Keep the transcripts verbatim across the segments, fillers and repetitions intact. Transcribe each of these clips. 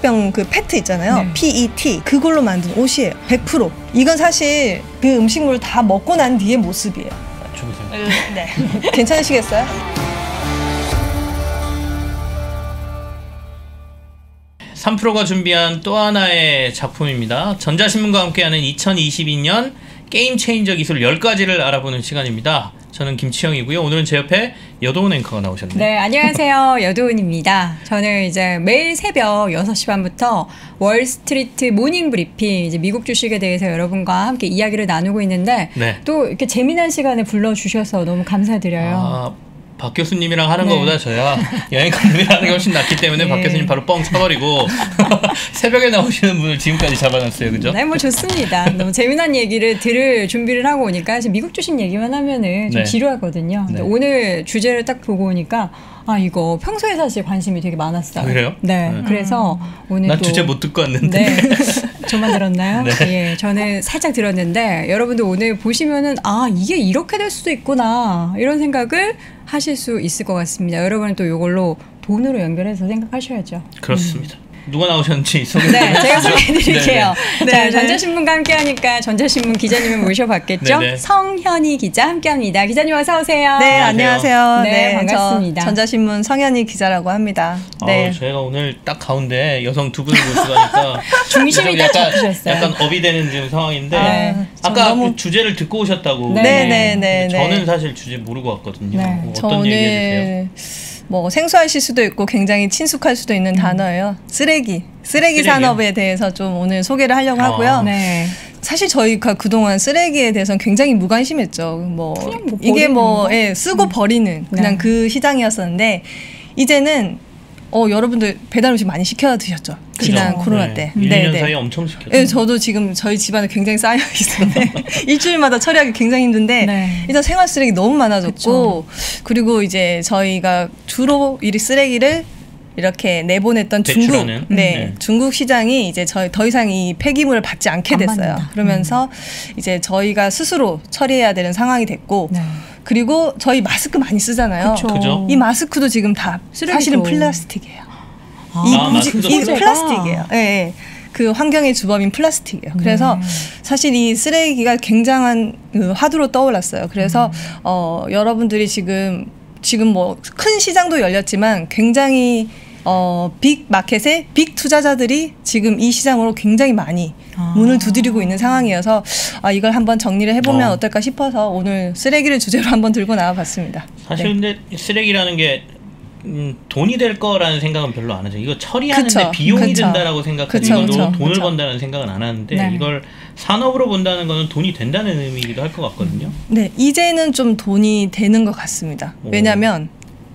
플라스틱병 그 페트 있잖아요. 네. 피이티 그걸로 만든 옷이에요. 백 퍼센트. 이건 사실 그 음식물을 다 먹고 난 뒤의 모습이에요. 주무세요. 네. 괜찮으시겠어요? 삼프로가 준비한 또 하나의 작품입니다. 전자신문과 함께하는 이천이십이 년 게임 체인저 기술 열 가지를 알아보는 시간입니다. 저는 김치영이고요. 오늘은 제 옆에 여도은 앵커가 나오셨네요. 네, 안녕하세요. 여도은입니다. 저는 이제 매일 새벽 여섯 시 반부터 월스트리트 모닝 브리핑, 이제 미국 주식에 대해서 여러분과 함께 이야기를 나누고 있는데 네. 또 이렇게 재미난 시간에 불러주셔서 너무 감사드려요. 아, 박 교수님이랑 하는 네. 것보다 저야 여행감독이랑 하는 게 훨씬 낫기 때문에 네. 박 교수님 바로 뻥 쳐버리고 새벽에 나오시는 분을 지금까지 잡아놨어요. 그죠? 네, 뭐 좋습니다. 너무 재미난 얘기를 들을 준비를 하고 오니까 지금 미국 주식 얘기만 하면은 좀 네. 지루하거든요. 근데 네. 오늘 주제를 딱 보고 오니까 아, 이거 평소에 사실 관심이 되게 많았어요. 그래요? 네. 네. 그래서 오늘 난 또 주제 못 듣고 왔는데. 네. 저만 들었나요? 네. 예. 저는 살짝 들었는데 여러분들 오늘 보시면은 아, 이게 이렇게 될 수도 있구나. 이런 생각을 하실 수 있을 것 같습니다. 여러분은 또 이걸로 돈으로 연결해서 생각하셔야죠. 그렇습니다. 음. 누가 나오셨는지 소개해 네, 제가 소개해드릴게요. 네, 자, 네. 전자신문과 함께하니까 전자신문 기자님을 모셔봤겠죠? 네, 네. 성현희 기자 함께합니다. 기자님 어서 오세요. 네, 안녕하세요. 네, 반갑습니다. 저 전자신문 성현희 기자라고 합니다. 네. 아, 저희가 오늘 딱 가운데 여성 두 분을 모시니까 중심이 딱 약간, 잡히셨어요. 약간 업이 되는 지금 상황인데 아, 아까 너무... 그 주제를 듣고 오셨다고. 네, 네, 네, 네. 저는 사실 주제 모르고 왔거든요. 네. 뭐 저 어떤 오늘 얘기해 주세요? 뭐 생소하실 수도 있고 굉장히 친숙할 수도 있는 음. 단어예요. 쓰레기. 쓰레기 쓰레기요? 산업에 대해서 좀 오늘 소개를 하려고 아. 하고요. 네. 사실 저희가 그동안 쓰레기에 대해서는 굉장히 무관심했죠. 뭐, 그냥 뭐 이게 뭐 버리는 거? 예, 쓰고 음. 버리는 그냥 네. 그 시장이었었는데 이제는 어, 여러분들 배달 음식 많이 시켜 드셨죠? 지난 그죠. 코로나 네. 때. 일, 네, 이 년 네. 사이에 엄청 시켰어요. 네, 저도 지금 저희 집안에 굉장히 쌓여 있는데 일주일마다 처리하기 굉장히 힘든데 네. 일단 생활 쓰레기 너무 많아졌고 그쵸. 그리고 이제 저희가 주로 이 쓰레기를 이렇게 내보냈던 중국, 배출하는? 네, 네. 중국 시장이 이제 저희 더 이상 이 폐기물을 받지 않게 안 됐어요. 받는다. 그러면서 이제 저희가 스스로 처리해야 되는 상황이 됐고, 네. 그리고 저희 마스크 많이 쓰잖아요. 그쵸. 그죠? 이 마스크도 지금 다 쓰레기죠. 사실은 플라스틱이에요. 아, 이 아, 무지, 마스크도 이 쓰레기? 플라스틱이에요. 예, 예. 그 환경의 주범인 플라스틱이에요. 그래서 네. 사실 이 쓰레기가 굉장한 그 화두로 떠올랐어요. 그래서 음. 어, 여러분들이 지금 지금 뭐 큰 시장도 열렸지만 굉장히 어, 빅 마켓의 빅 투자자들이 지금 이 시장으로 굉장히 많이 아. 문을 두드리고 있는 상황이어서 아, 이걸 한번 정리를 해보면 어. 어떨까 싶어서 오늘 쓰레기를 주제로 한번 들고 나와봤습니다. 사실 네. 근데 쓰레기라는 게 음, 돈이 될 거라는 생각은 별로 안 하죠. 이거 처리하는데 그쵸, 비용이 그쵸. 든다라고 생각하지 그쵸, 이걸로 그쵸, 돈을 그쵸. 번다는 생각은 안 하는데 네. 이걸 산업으로 본다는 거는 돈이 된다는 의미이기도 할 것 같거든요. 네, 이제는 좀 돈이 되는 것 같습니다. 오. 왜냐하면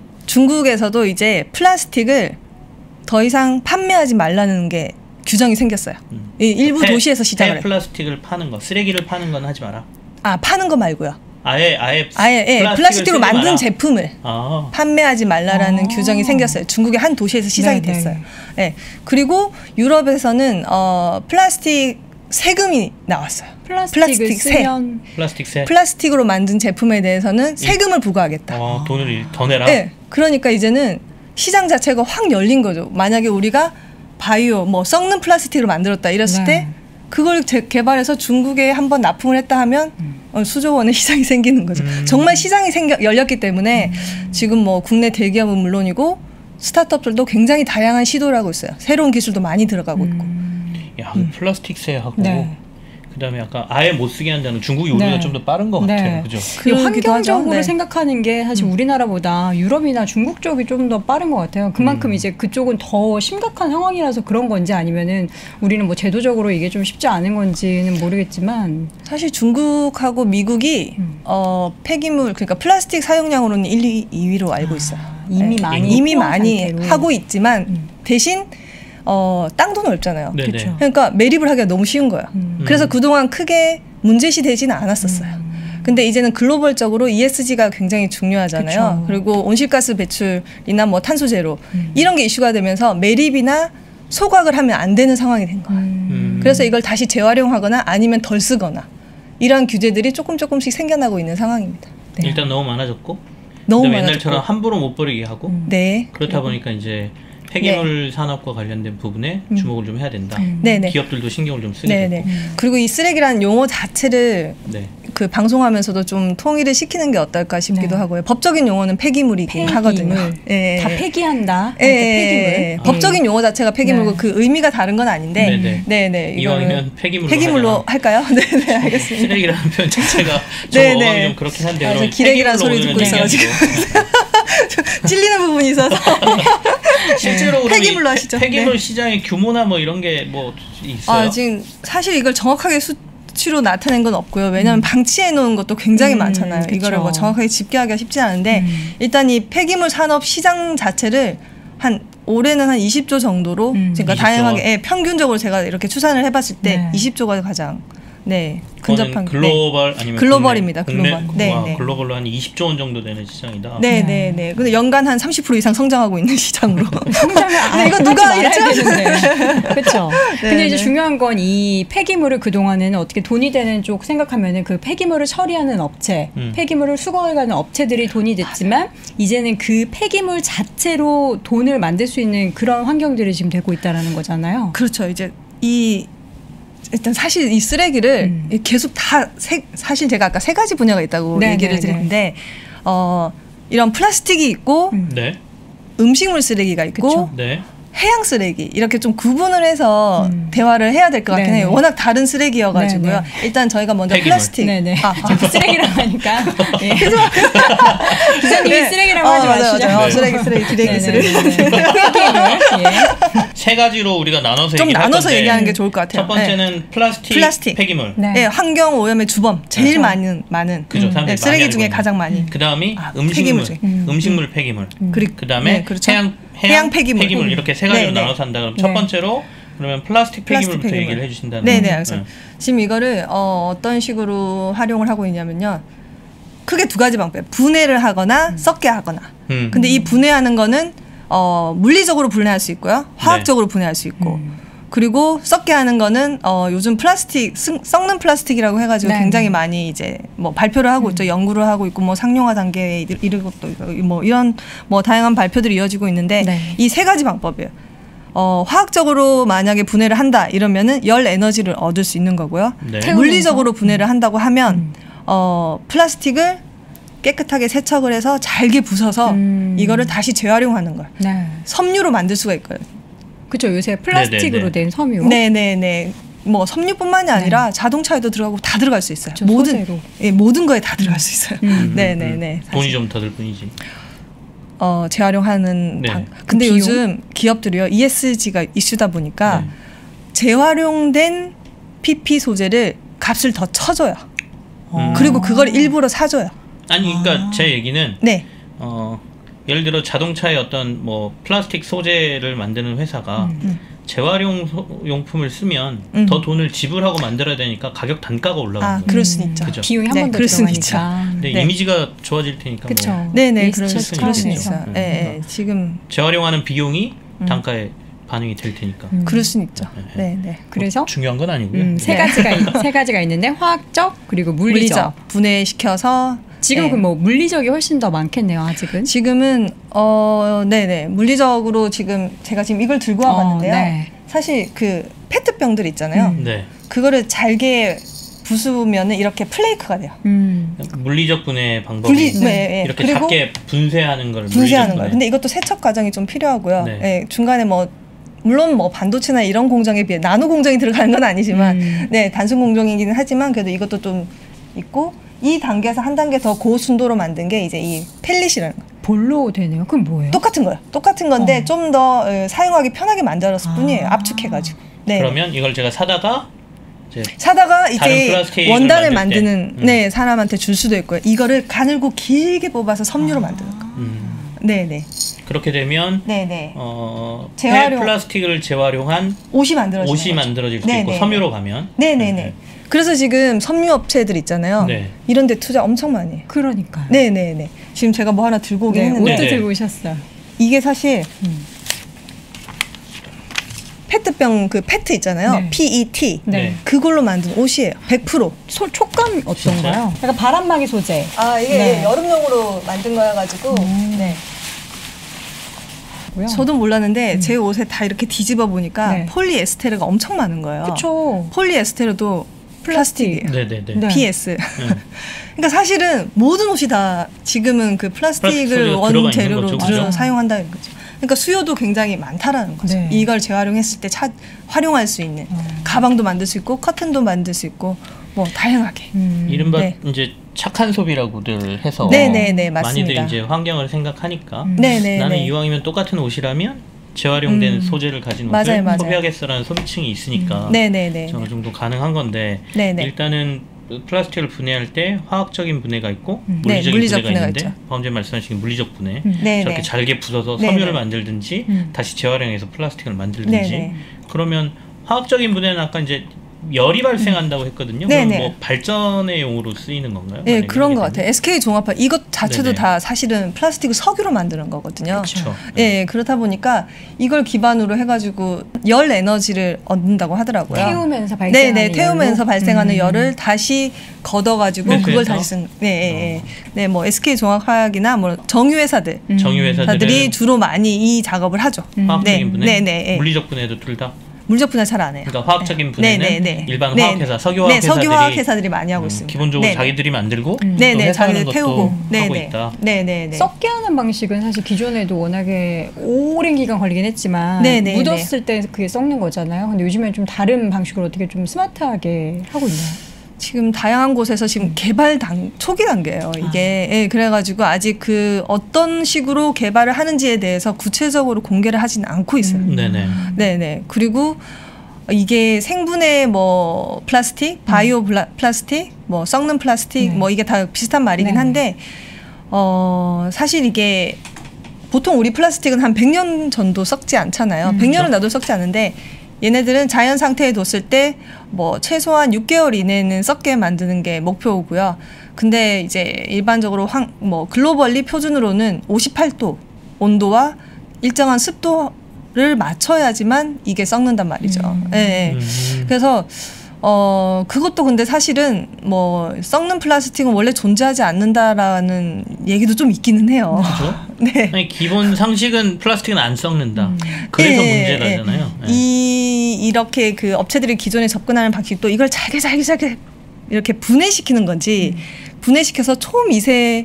중국에서도 이제 플라스틱을 더 이상 판매하지 말라는 게 규정이 생겼어요. 음. 이 일부 폐- 도시에서 시작을 폐 해요. 플라스틱을 파는 거, 쓰레기를 파는 건 하지 마라. 아, 파는 거 말고요. 아예 아예 아예 예, 플라스틱을 플라스틱으로 쓰지 만든 마라. 제품을 아, 판매하지 말라라는 아. 규정이 생겼어요. 중국의 한 도시에서 시작이 네, 네. 됐어요. 네. 그리고 유럽에서는 어, 플라스틱 세금이 나왔어요. 플라스틱을 플라스틱 세. 쓰면 플라스틱 세. 플라스틱으로 만든 제품에 대해서는 세금을 부과하겠다. 어, 돈을 더 내라. 네, 그러니까 이제는 시장 자체가 확 열린 거죠. 만약에 우리가 바이오, 뭐 썩는 플라스틱으로 만들었다 이랬을 네. 때 그걸 제, 개발해서 중국에 한번 납품을 했다 하면 음. 어, 수조 원의 시장이 생기는 거죠. 음. 정말 시장이 생겨, 열렸기 때문에 음. 지금 뭐 국내 대기업은 물론이고 스타트업들도 굉장히 다양한 시도를 하고 있어요. 새로운 기술도 많이 들어가고 있고. 음. 야, 플라스틱 세하고 네. 그다음에 아까 아예 못 쓰게 한다는 중국이 우리가 네. 좀 더 빠른 것 네. 같아요. 그죠? 이 그러기도 환경적으로 하죠. 네. 생각하는 게 사실 음. 우리나라보다 유럽이나 중국 쪽이 좀 더 빠른 것 같아요. 그만큼 음. 이제 그쪽은 더 심각한 상황이라서 그런 건지 아니면은 우리는 뭐 제도적으로 이게 좀 쉽지 않은 건지는 모르겠지만 사실 중국하고 미국이 음. 어, 폐기물 그러니까 플라스틱 사용량으로는 일, 이 위로 알고 있어요. 이미 네. 많이 이미 포함 많이 상태로. 하고 있지만 음. 대신 어, 땅도 넓잖아요. 네네. 그쵸. 그러니까 매립을 하기가 너무 쉬운 거예요. 음. 그래서 그동안 크게 문제시 되지는 않았었어요. 음. 근데 이제는 글로벌적으로 이에스지가 굉장히 중요하잖아요. 그쵸. 그리고 온실가스 배출이나 뭐 탄소 제로 음. 이런 게 이슈가 되면서 매립이나 소각을 하면 안 되는 상황이 된 거예요. 음. 그래서 이걸 다시 재활용하거나 아니면 덜 쓰거나 이런 규제들이 조금 조금씩 생겨나고 있는 상황입니다. 네. 일단 너무 많아졌고 너무 그다음에 많아졌고. 옛날처럼 함부로 못 버리게 하고 음. 네. 그렇다 보니까 이제 폐기물 네. 산업과 관련된 부분에 음. 주목을 좀 해야 된다. 음. 네네. 기업들도 신경을 좀 쓰게 네네. 되고. 음. 그리고 이 쓰레기라는 용어 자체를 네. 그 방송하면서도 좀 통일을 시키는 게 어떨까 싶기도 네. 하고요. 법적인 용어는 폐기물이긴 폐기물. 하거든요. 네. 다 폐기한다. 네. 폐기물. 아. 법적인 용어 자체가 폐기물고 네. 그 의미가 다른 건 아닌데. 네네. 네네. 이왕이면 폐기물로, 폐기물로 할까요? 네네. 알겠습니다. 쓰레기라는 표현 자체가 좀 어감이 좀 그렇긴 한데요. 아, 기레기라는 소리 듣고 있어가지고 찔리는 부분이 있어서. 실제로 네. 폐기물로 하시죠. 폐기물 네. 시장의 규모나 뭐 이런 게 뭐 있어요? 아, 지금 사실 이걸 정확하게 수치로 나타낸 건 없고요. 왜냐하면 음. 방치해 놓은 것도 굉장히 음, 많잖아요. 그쵸. 이거를 뭐 정확하게 집계하기가 쉽지 않은데 음. 일단 이 폐기물 산업 시장 자체를 한 올해는 한 이십 조 정도로 음. 그러니까 이십 조. 다양하게 예, 평균적으로 제가 이렇게 추산을 해봤을 때 네. 이십 조가 가장 네 근접한 글로벌 네. 아니면 글로벌입니다. 국내, 글로벌. 국내, 네, 와, 네. 글로벌로 한 이십 조 원 정도 되는 시장이다. 네, 네, 네. 근데 연간 한 삼십 퍼센트 이상 성장하고 있는 시장으로. 성장을 아, 네, 이거 누가 예측하는데. 그렇죠. 네, 근데 이제 네. 중요한 건 이 폐기물을 그 동안에는 어떻게 돈이 되는 쪽 생각하면은 그 폐기물을 처리하는 업체, 음. 폐기물을 수거해가는 업체들이 돈이 됐지만 이제는 그 폐기물 자체로 돈을 만들 수 있는 그런 환경들이 지금 되고 있다라는 거잖아요. 그렇죠. 이제 이 일단 사실 이 쓰레기를 음. 계속 다 세, 사실 제가 아까 세 가지 분야가 있다고 네, 얘기를 네, 드렸는데 네. 어, 이런 플라스틱이 있고 음. 네. 음식물 쓰레기가 있고 네. 해양 쓰레기 이렇게 좀 구분을 해서 음. 대화를 해야 될 것 같긴 네네. 해요. 워낙 다른 쓰레기여가지고요. 네네. 일단 저희가 먼저 폐기물. 플라스틱. 네네. 아, 아. 쓰레기라고 하니까. 예. 기자님이 네. 쓰레기라고 어, 하지 맞아요, 마시죠. 맞아요. 네. 쓰레기, 쓰레기, 기레기, 쓰레기. 예. 세 가지로 우리가 나눠서 좀 나눠서 건데, 얘기하는 게 좋을 것 같아요. 첫 번째는 네. 플라스틱, 플라스틱, 폐기물. 네. 네. 환경 오염의 주범 제일 그렇죠. 많은 많은. 그죠. 음. 네. 쓰레기 중에 가장 많이. 그 다음이 아, 음식물, 음. 음식물 폐기물. 음. 그 다음에 네, 그렇죠. 해양 해양, 해양 폐기물. 폐기물 이렇게 세 가지로 네, 네. 나눠서 한다. 그럼 네. 첫 번째로 그러면 플라스틱 폐기물부터 플라스틱 얘기를 해주신다는 네네 거죠. 알겠습니다. 네. 지금 이거를 어, 어떤 식으로 활용을 하고 있냐면요. 크게 두 가지 방법. 분해를 하거나 음. 썩게 하거나. 음. 근데 이 분해하는 거는 어, 물리적으로 분해할 수 있고요. 화학적으로 네. 분해할 수 있고. 음. 그리고 썩게 하는 거는 어, 요즘 플라스틱 스, 썩는 플라스틱이라고 해가지고 네. 굉장히 많이 이제 뭐 발표를 하고 음. 있죠. 연구를 하고 있고 뭐 상용화 단계에 이르고 또 뭐 이런 뭐 다양한 발표들이 이어지고 있는데 네. 이 세 가지 방법이에요. 어, 화학적으로 만약에 분해를 한다 이러면은 열 에너지를 얻을 수 있는 거고요. 네. 물리적으로 분해를 한다고 하면 음. 어, 플라스틱을 깨끗하게 세척을 해서 잘게 부숴서 음. 이거를 다시 재활용하는 걸 네. 섬유로 만들 수가 있거든요. 그렇죠. 요새 플라스틱으로 네네네. 된 섬유. 네네네. 뭐 섬유뿐만이 아니라 네. 자동차에도 들어가고 다 들어갈 수 있어요. 그렇죠, 모든 소재로. 예, 모든 거에 다 들어갈 수 있어요. 음. 네네네. 음. 돈이 좀 더 들 뿐이지. 어 재활용하는 네. 방. 근데 비용? 요즘 기업들이요 이에스지가 이슈다 보니까 네. 재활용된 피피 소재를 값을 더 쳐줘요. 음. 그리고 그걸 일부러 사줘요. 아니 그러니까 아. 제 얘기는 네. 어, 예를 들어 자동차의 어떤 뭐 플라스틱 소재를 만드는 회사가 음. 재활용 소, 용품을 쓰면 음. 더 돈을 지불하고 만들어야 되니까 가격 단가가 올라가는 아, 거예요. 그럴 수는 있죠. 그죠? 비용이 한 네, 번 더 그럴 수는 들어가니까. 근데 네. 이미지가 좋아질 테니까 그렇죠. 뭐 네네 그럴, 이에스지 그럴 수는 차원에서. 있어요. 네, 네. 지금 재활용하는 비용이 음. 단가에 반영이 될 테니까. 음. 그럴 수는 있죠. 네. 네, 네. 그래서 뭐 중요한 건 아니고요. 음, 세 네. 가지가 있, 세 가지가 있는데 화학적 그리고 물리적. 물리적 분해시켜서 지금 네. 그 뭐 물리적이 훨씬 더 많겠네요. 아직은. 지금은 어 네네 물리적으로 지금 제가 지금 이걸 들고 와봤는데요. 어, 네. 사실 그 페트병들 있잖아요. 음. 네. 그거를 잘게 부수면은 이렇게 플레이크가 돼요. 음. 물리적 분해 방법이 분리, 네. 네. 이렇게 그리고 작게 분쇄하는 걸 분쇄하는 물리적 거예요. 분해. 근데 이것도 세척 과정이 좀 필요하고요. 네. 네, 중간에 뭐 물론 뭐 반도체나 이런 공정에 비해 나노 공정이 들어가는 건 아니지만, 음. 네 단순 공정이기는 하지만 그래도 이것도 좀 있고 이 단계에서 한 단계 더 고순도로 만든 게 이제 이 펠릿이라는 거. 볼로 되네요. 그럼 뭐예요? 똑같은 거예요. 똑같은 건데 어. 좀 더 사용하기 편하게 만들었을 아. 뿐이에요. 압축해가지고. 네. 그러면 이걸 제가 사다가 이제 사다가 이제 플라스틱을 원단을 만들 만드는 때. 음. 네 사람한테 줄 수도 있고요. 이거를 가늘고 길게 뽑아서 섬유로 아. 만드는 거. 음. 네네. 그렇게 되면 네네. 어, 재활용. 폐 플라스틱을 재활용한 옷이 만들어질 옷이 만들어질 수 있고 섬유로 가면. 네네네. 네. 그래서 지금 섬유 업체들 있잖아요. 네. 이런 데 투자 엄청 많이 해요. 그러니까요. 네네네. 지금 제가 뭐 하나 들고 오긴 네, 했는데 옷도 네네. 들고 오셨어요. 이게 사실 음. 페트병 그 페트 있잖아요. 네. 피이티. 네. 그걸로 만든 옷이에요. 백 퍼센트. 소, 촉감이 어떤가요? 약간 바람막이 소재. 아 이게 네. 여름용으로 만든 거여가지고 음. 네. 하더라고요. 저도 몰랐는데 음. 제 옷에 다 이렇게 뒤집어 보니까 네. 폴리에스테르가 엄청 많은 거예요. 그렇죠. 폴리에스테르도 플라스틱이에요. 네네네. 네. 피에스. 네. 그러니까 사실은 모든 옷이 다 지금은 그 플라스틱을 플라스틱 소재가 원재료로 들어가 있는 거죠, 그래서 그죠? 사용한다는 거죠. 그러니까 수요도 굉장히 많다라는 거죠. 네. 이걸 재활용했을 때 차, 활용할 수 있는 어. 가방도 만들 수 있고 커튼도 만들 수 있고 뭐 다양하게. 음. 이른바 네. 이제 착한 소비라고들 해서 네네네 맞습니다. 많이들 이제 환경을 생각하니까 음. 네네네. 나는 이왕이면 똑같은 옷이라면 재활용된 음. 소재를 가진 맞아요, 옷을 맞아요. 소비하겠어라는 소비층이 있으니까 네네네. 어느 정도 가능한 건데 네네. 일단은 플라스틱을 분해할 때 화학적인 분해가 있고 음. 물리적인 네, 물리적 분해가, 분해가 있는데 있죠. 방금 전에 말씀하신 물리적 분해 음. 네네. 저렇게 잘게 부숴서 네네. 섬유를 만들든지 음. 다시 재활용해서 플라스틱을 만들든지 네네. 그러면 화학적인 분해는 아까 이제 열이 발생한다고 했거든요. 그럼 네네. 뭐 발전의 용으로 쓰이는 건가요? 네, 만약에 그런 하게 것 되면? 같아요. 에스케이종합화 이것 자체도 네네. 다 사실은 플라스틱을 석유로 만드는 거거든요. 그렇죠. 예, 그렇다 보니까 이걸 기반으로 해가지고 열 에너지를 얻는다고 하더라고요. 태우면서 발생하는 네네, 태우면서 열로? 발생하는 음. 열을 다시 걷어가지고 네, 그걸 그래서? 다시 쓴. 네, 예, 예. 네, 뭐 에스케이종합화학이나 뭐 정유회사들 음. 정유회사들은 들이 주로 많이 이 작업을 하죠. 음. 화학적인 네, 분해, 네, 네, 예. 물리적 분해도 둘 다. 물적 분해 잘 안 해요. 그러니까 화학적인 분해는 네, 네, 네. 일반 네, 화학회사, 네. 석유화학 네, 회사들이 석유화학회사들이 많이 하고 음, 있습니다. 기본적으로 네, 자기들이 만들고 음. 네, 또 네, 회사하는 자기들 것도 태우고, 네, 하고 네, 있다. 네, 네, 네. 썩게 하는 방식은 사실 기존에도 워낙에 오랜 기간 걸리긴 했지만 네, 네, 묻었을 때 그게 썩는 거잖아요. 근데 요즘엔 좀 다른 방식으로 어떻게 좀 스마트하게 하고 있나요? 지금 다양한 곳에서 지금 개발 단 초기 단계예요. 이게 예, 그래가지고 아직 그 어떤 식으로 개발을 하는지에 대해서 구체적으로 공개를 하진 않고 있어요. 음. 네네. 네네. 그리고 이게 생분해 뭐 플라스틱, 바이오 블라, 플라스틱, 뭐 썩는 플라스틱, 네. 뭐 이게 다 비슷한 말이긴 네. 한데 어 사실 이게 보통 우리 플라스틱은 한 백 년 전도 썩지 않잖아요. 음. 백 년을 놔도 썩지 않는데 얘네들은 자연 상태에 뒀을 때 뭐 최소한 육 개월 이내는 썩게 만드는 게 목표고요. 근데 이제 일반적으로 황, 뭐 글로벌리 표준으로는 오십팔 도 온도와 일정한 습도를 맞춰야지만 이게 썩는단 말이죠. 음. 예, 예. 음. 그래서 어 그것도 근데 사실은 뭐 썩는 플라스틱은 원래 존재하지 않는다라는 얘기도 좀 있기는 해요. 그렇죠? 네. 아니, 기본 상식은 플라스틱은 안 썩는다. 음. 그래서 예, 문제라잖아요. 예. 이 이렇게 그 업체들이 기존에 접근하는 방식도 이걸 잘게 잘게 잘게 이렇게 분해시키는 건지 음. 분해시켜서 초미세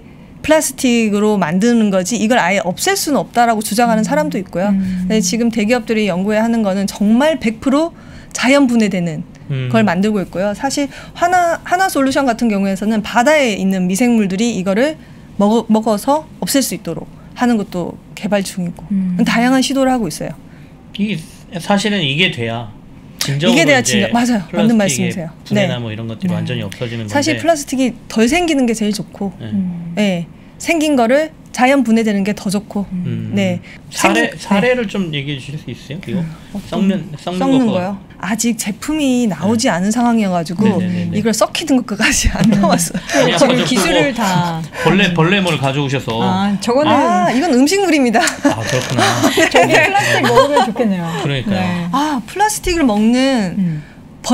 플라스틱으로 만드는 거지 이걸 아예 없앨 수는 없다라고 주장하는 사람도 있고요. 음. 근데 지금 대기업들이 연구해 하는 거는 정말 백 퍼센트 자연 분해되는 음. 걸 만들고 있고요. 사실 하나 하나 솔루션 같은 경우에서는 바다에 있는 미생물들이 이거를 먹어, 먹어서 없앨 수 있도록 하는 것도 개발 중이고 음. 다양한 시도를 하고 있어요. 이 사실은 이게 돼야 진정으로 이게 돼야 이제 진정- 맞아요. 맞는 플라스틱의 말씀이세요. 분해나 네. 뭐 이런 것들이 네. 완전히 없어지는 건데 사실 플라스틱이 덜 생기는 게 제일 좋고, 네. 음. 예, 생긴 거를 자연 분해되는 게 더 좋고, 음. 네. 사례 생긴- 사례를 좀 얘기해 주실 수 있어요? 이거 썩는 썩는, 썩는 것과 거요. 아직 제품이 나오지 않은 상황이어가지고 네네네네. 이걸 썩히는 것까지 안 나왔어요. 그냥 지금 가서 기술을 그거 다. 벌레 벌레물 가져오셔서 아, 아, 저거는 아, 이건 음식물입니다. 그렇구나. 저기 플라스틱 먹으면 좋겠네요. 그러니까요. 네. 아, 플라스틱을 먹는 음.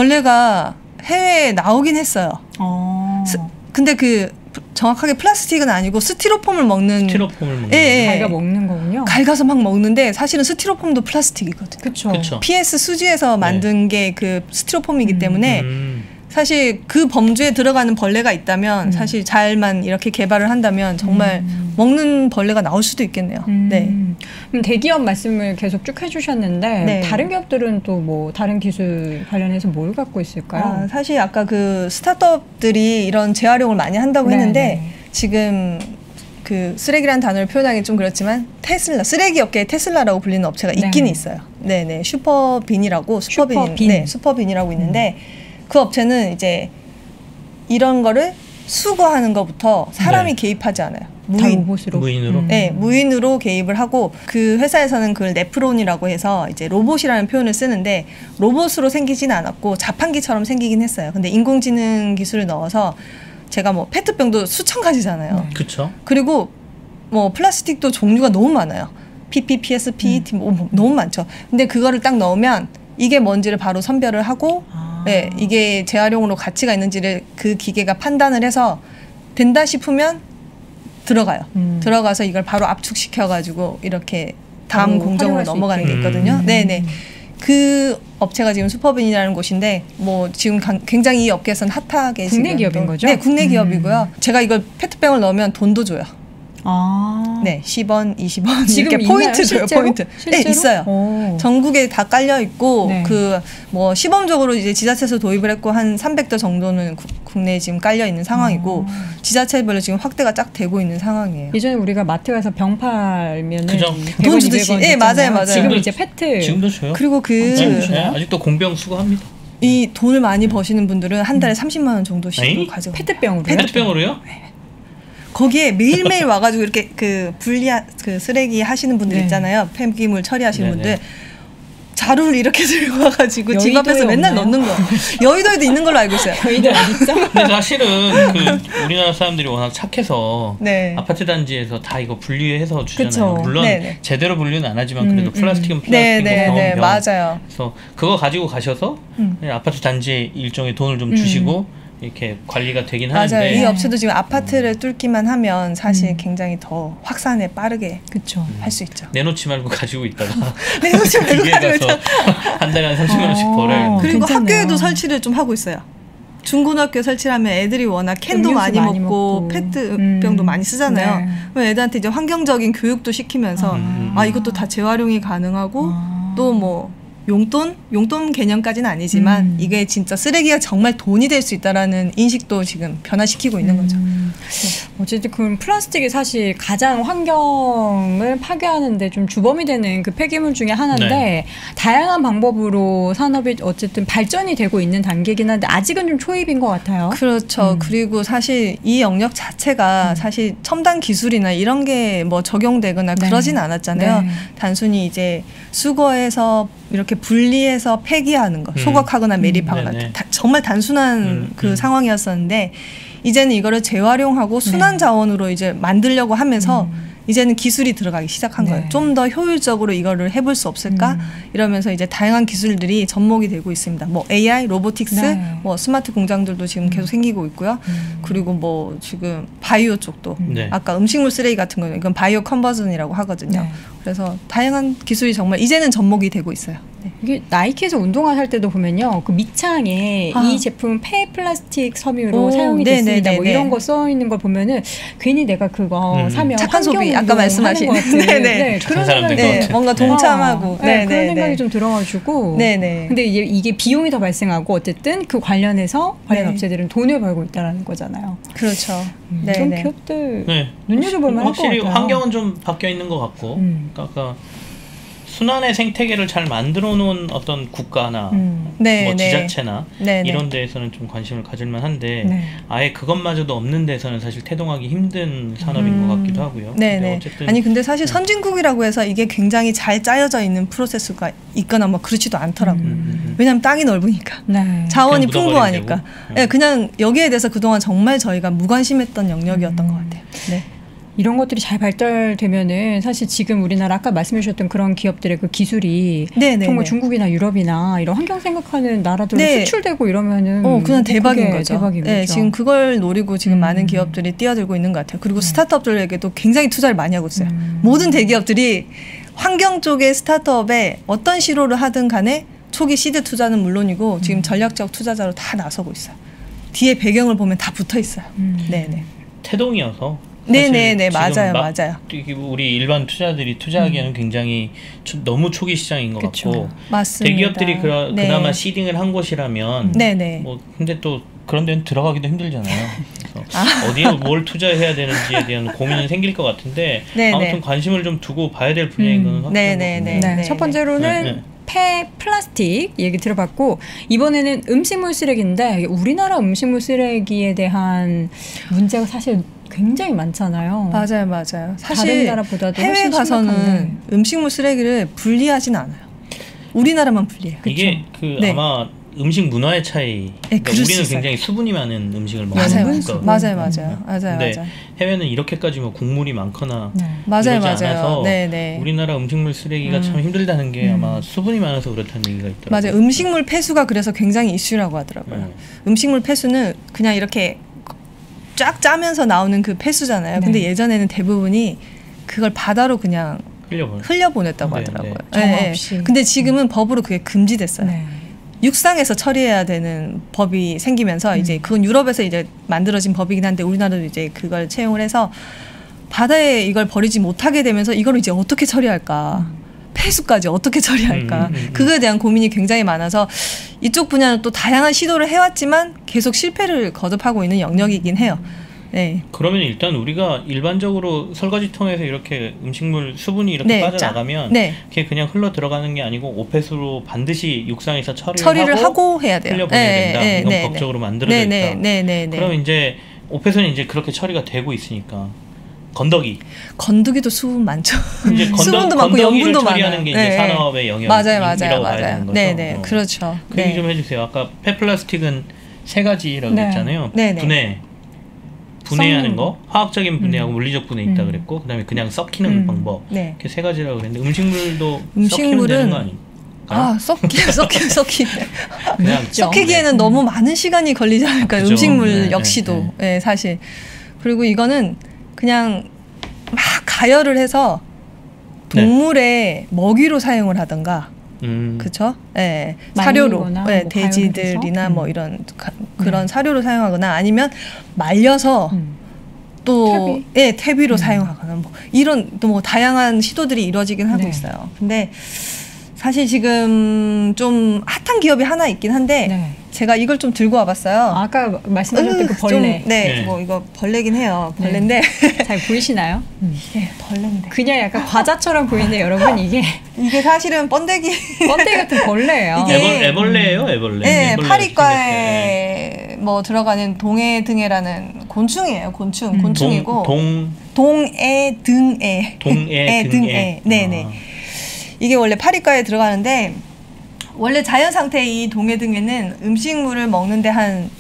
벌레가 해외에 나오긴 했어요. 어. 스- 근데 그 정확하게 플라스틱은 아니고 스티로폼을 먹는 스티로폼을 먹는 예, 예. 자기가 먹는 거군요. 갈가서 막 먹는데 사실은 스티로폼도 플라스틱이거든요. 그렇죠. 그쵸. 피에스 수지에서 만든 게 그 스티로폼이기 음. 때문에 음. 사실 그 범주에 들어가는 벌레가 있다면 음. 사실 잘만 이렇게 개발을 한다면 정말 음. 먹는 벌레가 나올 수도 있겠네요. 음. 네. 그럼 대기업 말씀을 계속 쭉 해주셨는데 네. 다른 기업들은 또 뭐 다른 기술 관련해서 뭘 갖고 있을까요? 아, 사실 아까 그 스타트업들이 이런 재활용을 많이 한다고 네, 했는데 네. 지금 그 쓰레기라는 단어를 표현하기 좀 그렇지만 테슬라 쓰레기 업계의 테슬라라고 불리는 업체가 네. 있기는 있어요. 네네 슈퍼빈이라고 슈퍼빈, 슈퍼빈. 네 슈퍼빈이라고 있는데 그 업체는 이제 이런 거를 수거하는 것부터 사람이 네. 개입하지 않아요. 다 무인. 로봇으로. 무인으로? 네, 무인으로 개입을 하고 그 회사에서는 그걸 네프론이라고 해서 이제 로봇이라는 표현을 쓰는데 로봇으로 생기지는 않았고 자판기처럼 생기긴 했어요. 근데 인공지능 기술을 넣어서 제가 뭐 페트병도 수천 가지잖아요. 네. 그렇죠. 그리고 뭐 플라스틱도 종류가 너무 많아요. 피피, 피에스, 피이티 뭐, 뭐 너무 많죠. 근데 그거를 딱 넣으면 이게 뭔지를 바로 선별을 하고 아. 네, 이게 재활용으로 가치가 있는지를 그 기계가 판단을 해서 된다 싶으면 들어가요. 음. 들어가서 이걸 바로 압축시켜가지고 이렇게 다음 오, 공정으로 활용할 수 넘어가는 게 있게. 있거든요. 음. 네네. 그 업체가 지금 슈퍼빈이라는 곳인데 뭐 지금 강- 굉장히 이 업계에서는 핫하게 국내 지금 기업인 또- 거죠? 네, 국내 음. 기업이고요. 제가 이걸 페트병을 넣으면 돈도 줘요. 아. 네, 십 원, 이십 원 지금 이렇게 있나요? 포인트 줘요. 실제로? 포인트. 실제로? 네, 있어요. 오. 전국에 다 깔려 있고 네. 그 뭐 시범적으로 이제 지자체에서 도입을 했고 한 삼백 대 정도는 구- 국내에 지금 깔려 있는 상황이고 아. 지자체별로 지금 확대가 쫙 되고 있는 상황이에요. 예전에 우리가 마트 가서 병 팔면은 그죠. 돈 주듯이. 예, 맞아요, 맞아요. 지금 지금도- 이제 페트. 지금도 줘요. 그리고 그 네, 이 네, 아직도 공병 수거합니다. 돈을 많이 버시는 분들은 한 달에 삼십만 원 정도씩 에이? 가지고 페트병으로. 페트병으로요? 거기에 매일매일 와가지고 이렇게 그 분리하 그 쓰레기 하시는 분들 네. 있잖아요. 폐기물 처리하시는 네네. 분들 자루를 이렇게 들고 와가지고 집 여의도에 앞에서 맨날 없나요? 넣는 거예요. 여의도에도 있는 걸로 알고 있어요. 저희들 어딨죠? 근데 사실은 그 우리나라 사람들이 워낙 착해서 네. 아파트 단지에서 다 이거 분리해서 주잖아요. 그쵸. 물론 네네. 제대로 분리는 안 하지만 그래도 음, 플라스틱은 네, 플라스틱이고 네, 병은 네, 병. 맞아요. 그래서 그거 가지고 가셔서 음. 그냥 아파트 단지에 일종의 돈을 좀 주시고 이렇게 관리가 되긴 맞아요. 하는데 이 업체도 지금 아파트를 뚫기만 하면 사실 음. 굉장히 더 확산에 빠르게 그쵸. 할 수 있죠. 내놓지 말고 가지고 있다가 내놓지 말고 기계에 가지고 가서 한 달에 한 삼십만 원씩 어. 벌어야겠네. 그리고 괜찮네요. 학교에도 설치를 좀 하고 있어요. 중고등학교 설치를 하면 애들이 워낙 캔도 음료수 많이, 많이 먹고, 먹고. 페트병도 음. 많이 쓰잖아요. 네. 그럼 애들한테 이제 환경적인 교육도 시키면서 음. 아 이것도 다 재활용이 가능하고 아. 또 뭐 용돈? 용돈 개념까지는 아니지만 음. 이게 진짜 쓰레기가 정말 돈이 될 수 있다라는 인식도 지금 변화시키고 있는 거죠. 음. 어쨌든 그 플라스틱이 사실 가장 환경을 파괴하는데 좀 주범이 되는 그 폐기물 중에 하나인데 네. 다양한 방법으로 산업이 어쨌든 발전이 되고 있는 단계긴 한데 아직은 좀 초입인 것 같아요. 그렇죠. 음. 그리고 사실 이 영역 자체가 사실 첨단 기술이나 이런 게 뭐 적용되거나 네. 그러진 않았잖아요. 네. 단순히 이제 수거해서 이렇게 분리해서 폐기하는 거, 음. 소각하거나 매립하거나 네네. 다- 정말 단순한 음, 그 음. 상황이었었는데 이제는 이거를 재활용하고 순환 네. 자원으로 이제 만들려고 하면서 음. 이제는 기술이 들어가기 시작한 네. 거예요. 좀 더 효율적으로 이거를 해볼 수 없을까? 음. 이러면서 이제 다양한 기술들이 접목이 되고 있습니다. 뭐 에이아이, 로보틱스, 네. 뭐 스마트 공장들도 지금 계속 생기고 있고요. 음. 그리고 뭐 지금 바이오 쪽도 네. 아까 음식물 쓰레기 같은 거는 이건 바이오 컨버전이라고 하거든요. 네. 그래서 다양한 기술이 정말 이제는 접목이 되고 있어요. 네. 이게 나이키에서 운동화할 때도 보면요, 그 밑창에 아. 이 제품 폐플라스틱 섬유로 오, 사용이 네네네네. 됐습니다. 뭐 이런 거 써 있는 걸 보면은 괜히 내가 그거 음. 사면 착한 소비, 환경 아까 말씀하신. 운동하는 것 같은, 네네. 네, 착한 그런 사람 생각이 된 것 네, 같아요. 뭔가 동참하고. 네, 네, 그런 네, 생각이 네. 좀 들어가지고. 네네. 근데 이제 이게 비용이 더 발생하고 어쨌든 그 관련해서 관련 네. 업체들은 돈을 벌고 있다라는 거잖아요. 그렇죠. 음, 네, 좀 네. 기업들 네. 눈여겨볼 만할 것 확실히 같아요. 환경은 좀 바뀌어 있는 것 같고, 음. 그러니까 순환의 생태계를 잘 만들어 놓은 어떤 국가나 음. 네, 뭐 네. 지자체나 네, 네. 이런 데에서는 좀 관심을 가질 만한데 네. 아예 그것마저도 없는 데서는 사실 태동하기 힘든 산업인 음. 것 같기도 하고요. 근데 네네. 어쨌든 아니 근데 사실 네. 선진국이라고 해서 이게 굉장히 잘 짜여져 있는 프로세스가 있거나 뭐 그렇지도 않더라고요. 음. 왜냐하면 땅이 넓으니까. 네. 자원이 그냥 묻어버리면 풍부하니까. 되고. 네, 그냥 여기에 대해서 그동안 정말 저희가 무관심했던 영역이었던 음. 것 같아요. 네. 이런 것들이 잘 발달되면은 사실 지금 우리나라 아까 말씀해 주셨던 그런 기업들의 그 기술이 네네. 정말 중국이나 유럽이나 이런 환경 생각하는 나라들로 네. 수출되고 이러면은 어, 그냥 대박인 그게 거죠. 대박인 네, 거죠. 지금 그걸 노리고 지금 음. 많은 기업들이 뛰어들고 있는 것 같아요. 그리고 네. 스타트업들에게도 굉장히 투자를 많이 하고 있어요. 음. 모든 대기업들이 환경 쪽의 스타트업에 어떤 시로를 하든 간에 초기 시드 투자는 물론이고 음. 지금 전략적 투자자로 다 나서고 있어요. 뒤에 배경을 보면 다 붙어 있어요. 음. 네네. 태동이어서 네네네, 사실 지금 맞아요, 막 맞아요. 이게 우리 일반 투자들이 투자하기에는 굉장히 초- 너무 초기 시장인 것 그쵸. 같고 맞습니다. 대기업들이 그러, 네. 그나마 시딩을 한 곳이라면 네네. 뭐 근데 또 그런 데는 들어가기도 힘들잖아요. 그래서 아. 어디에 뭘 투자해야 되는지에 대한 고민은 생길 것 같은데 네네. 아무튼 관심을 좀 두고 봐야 될 분야인 음. 거는 확실한 네네네. 것 같고요. 네, 네, 첫 네. 번째로는 네, 네. 폐 플라스틱 얘기 들어봤고 이번에는 음식물 쓰레기인데 우리나라 음식물 쓰레기에 대한 문제가 사실 굉장히 많잖아요. 맞아요, 맞아요. 다른 사실 나라보다도 해외 훨씬 가서는 심각한데. 음식물 쓰레기를 분리하진 않아요. 우리나라만 분리해요. 이게 그 네. 아마 음식 문화의 차이. 네, 그러니까 그럴 수 우리는 있어요. 굉장히 수분이 많은 음식을 먹는 맞아요, 거니까. 맞아요, 맞아요, 맞아요, 근데 맞아요. 해외는 이렇게까지 뭐 국물이 많거나 네. 맞아요, 이러지 맞아요. 않아서 네, 네. 우리나라 음식물 쓰레기가 음. 참 힘들다는 게 음. 아마 수분이 많아서 그렇다는 얘기가 있더라고요. 맞아요. 음식물 폐수가 그래서 굉장히 이슈라고 하더라고요. 네. 음식물 폐수는 그냥 이렇게 쫙 짜면서 나오는 그 폐수잖아요. 네. 근데 예전에는 대부분이 그걸 바다로 그냥 흘려보내. 흘려보냈다고 네, 하더라고요. 네. 정화 네, 없이. 근데 지금은 법으로 그게 금지됐어요. 네. 육상에서 처리해야 되는 법이 생기면서 음. 이제 그건 유럽에서 이제 만들어진 법이긴 한데 우리나라도 이제 그걸 채용을 해서 바다에 이걸 버리지 못하게 되면서 이걸 이제 어떻게 처리할까? 음. 폐수까지 어떻게 처리할까? 음, 음, 음. 그거에 대한 고민이 굉장히 많아서 이쪽 분야는 또 다양한 시도를 해왔지만 계속 실패를 거듭하고 있는 영역이긴 해요. 네. 그러면 일단 우리가 일반적으로 설거지통에서 이렇게 음식물 수분이 이렇게 네, 빠져나가면 네. 그게 그냥 흘러 들어가는 게 아니고 오폐수로 반드시 육상에서 처리를, 처리를 하고, 하고 해야 돼요. 흘려보내야 네, 된다. 네, 이건 네, 법적으로 네. 만들어져 네, 있다. 네, 네, 네, 네. 그럼 이제 오폐수는 이제 그렇게 처리가 되고 있으니까 건더기 건더기도 수분 많죠. 이제 건더, 수분도 많고 건더기를 영분도 처리하는 많아요. 게 이제 네, 산업의 영역이라고 맞아요, 맞아요, 봐야 맞아요. 되는 거죠. 네, 네, 어. 그렇죠. 그 얘기 네. 좀 해주세요. 아까 폐플라스틱은 세 가지라고 네. 했잖아요. 네, 네. 분해, 분해하는 썩는 거, 화학적인 분해하고 음. 물리적 분해 있다 음. 그랬고, 그다음에 그냥 썩히는 음. 방법. 네. 이렇게 세 가지라고 그랬는데 음식물도 썩히면 음식물은 되는 거 아닌가요? 아, 썩기, 썩기, 썩기. 그냥 썩히기에는 네. 너무 많은 시간이 걸리지 않을까요? 그죠. 음식물 네, 역시도. 네, 사실. 그리고 이거는 그냥 막 가열을 해서 네. 동물의 먹이로 사용을 하던가, 음. 그쵸? 예, 사료로, 말리거나 예, 뭐 돼지들이나 가열해서? 뭐 음. 이런 가- 그런 사료로 사용하거나 아니면 말려서 음. 또 퇴비? 예, 퇴비로 음. 사용하거나 뭐 이런 또 뭐 다양한 시도들이 이루어지긴 하고 네. 있어요. 근데 사실 지금 좀 핫한 기업이 하나 있긴 한데 네. 제가 이걸 좀 들고 와봤어요. 아까 말씀하셨던 그 으, 좀, 벌레. 네, 네. 뭐 이거 벌레긴 해요. 네. 벌레인데 잘 보이시나요? 이게 벌레인데 그냥 약간 과자처럼 보이는데 여러분 이게 이게 사실은 번데기. 번데기 같은 벌레예요. 이게- 애벌, 애벌레예요, 애벌레. 네, 애벌레 파리과에 뭐 들어가는 동해등해라는 곤충이에요. 곤충, 음. 곤충이고 동, 동해등해. 동해, 에, 등해. 네네. 아. 이게 원래 파리과에 들어가는데 원래 자연 상태의 이 동해등해는 음식물을 먹는데 한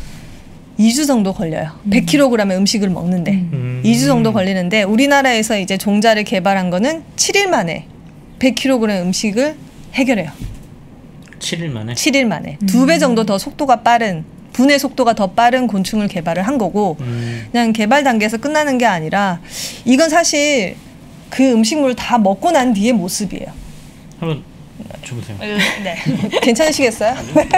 이 주 정도 걸려요. 백 킬로그램의 음식을 먹는데 음. 음. 이 주 정도 걸리는데 우리나라에서 이제 종자를 개발한 거는 칠 일 만에 백 킬로그램 음식을 해결해요. 칠 일 만에. 칠 일 만에 두 배 정도 더 속도가 빠른 분해 속도가 더 빠른 곤충을 개발을 한 거고 음. 그냥 개발 단계에서 끝나는 게 아니라 이건 사실 그 음식물을 다 먹고 난 뒤의 모습이에요. 한번 줘보세요. 네. 괜찮으시겠어요?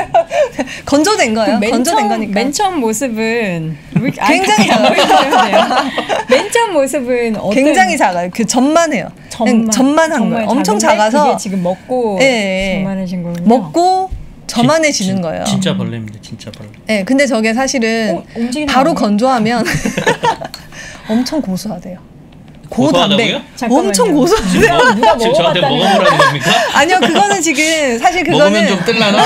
건조된 거예요. 맨 건조된 처음, 거니까. 맨 처음 모습은 굉장히 작아요. 맨 처음 모습은 어떤 굉장히 작아요. 그 점만 해요. 그냥 점만 한 거예요. 엄청 작은데 작아서 그게 지금 먹고 예, 예. 저만해진 거군요. 먹고 저만해지는 진- 거예요. 진짜 벌레입니다, 진짜 벌레. 네, 근데 저게 사실은 어, 움직이는 바로 거 아니에요? 건조하면 엄청 고소하대요. 고단백. 고소하다고요? 잠깐만요. 엄청 고소하대요. 누가, 누가 지금 저한테 먹어봤다는 먹어보라는 겁니까? 아니요, 그거는 지금 사실 먹으면 그거는 좀 뜰라나?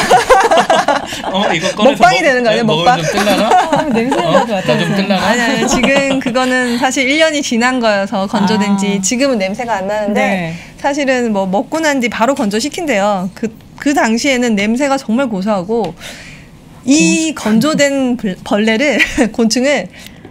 어, 이거 꺼내서 먹방이 먹- 되는 거 아니에요, 네, 먹으면 먹방? 좀 뜰라나? 아, 냄새 어? 나도 나 좀 뜰라나? 아니 아니 지금 그거는 사실 일 년이 지난 거여서 건조된 지 아. 지금은 냄새가 안 나는데 네. 사실은 뭐 먹고 난 뒤 바로 건조시킨대요. 그, 그 당시에는 냄새가 정말 고소하고 이 건조된 불- 벌레를 곤충을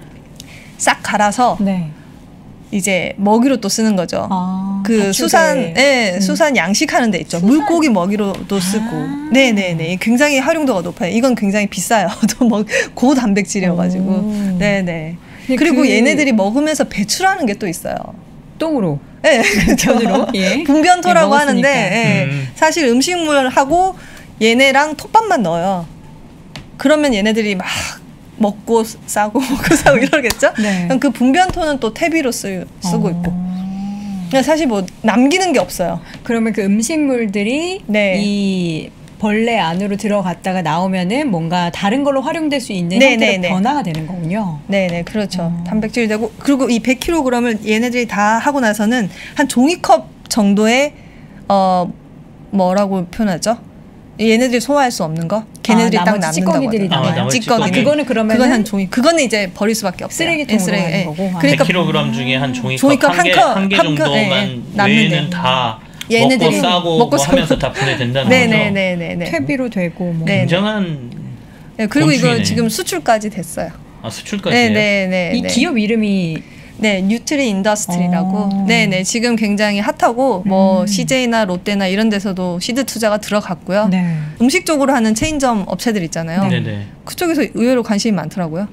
싹 갈아서 네. 이제 먹이로 또 쓰는 거죠. 아, 그 가축에. 수산, 예, 음. 수산 양식하는 데 있죠. 수산? 물고기 먹이로도 쓰고. 아. 네네네. 굉장히 활용도가 높아요. 이건 굉장히 비싸요. 또 뭐 고단백질이어가지고. 오. 네네. 근데 그리고 그- 얘네들이 먹으면서 배출하는 게 또 있어요. 똥으로. 예, 변으로. 예. 분변토라고 예, 하는데, 먹었으니까. 예, 음. 사실 음식물하고 얘네랑 톱밥만 넣어요. 그러면 얘네들이 막 먹고 싸고 먹고 싸고 이러겠죠? 네. 그럼 그 분변토는 또 퇴비로 쓰, 쓰고 있고. 어. 그냥 사실 뭐 남기는 게 없어요. 그러면 그 음식물들이 네. 이 벌레 안으로 들어갔다가 나오면은 뭔가 다른 걸로 활용될 수 있는 네, 형태로 네, 네. 변화가 되는 거군요. 네네, 그렇죠. 어. 단백질이 되고, 그리고 이 백 킬로그램을 얘네들이 다 하고 나서는 한 종이컵 정도의, 어, 뭐라고 표현하죠? 얘네들이 소화할 수 없는 거? 걔네들이 아, 딱 나머지 남는다고 찌꺼기들이 하더라고요. 남아요. 나머지 찌꺼기. 아, 그거는 그러면은 그건 한 종이, 그거는 이제 버릴 수밖에 없어요. 쓰레기통으로 예, 쓰레기, 가는 예. 거고. 아. 그러니까 백 킬로그램 중에 한 종이컵, 종이컵 한 한 개, 컵, 한 개 한 컵, 정도만 예, 남는데. 외에는 다 얘네들이 먹고 싸고 먹고 뭐 싸고. 하면서 다 분해된다는 거죠. 네네네네. 퇴비로 되고 뭐. 네. 굉장한 네, 그리고 이거 곤충이네. 지금 수출까지 됐어요. 아, 수출까지 해요? 네네네. 이 기업 이름이 네, 뉴트리 인더스트리라고. 어. 네, 네. 지금 굉장히 핫하고 뭐 음. 씨제이나 롯데나 이런 데서도 시드 투자가 들어갔고요. 네. 음식 쪽으로 하는 체인점 업체들 있잖아요. 네네. 그쪽에서 의외로 관심이 많더라고요.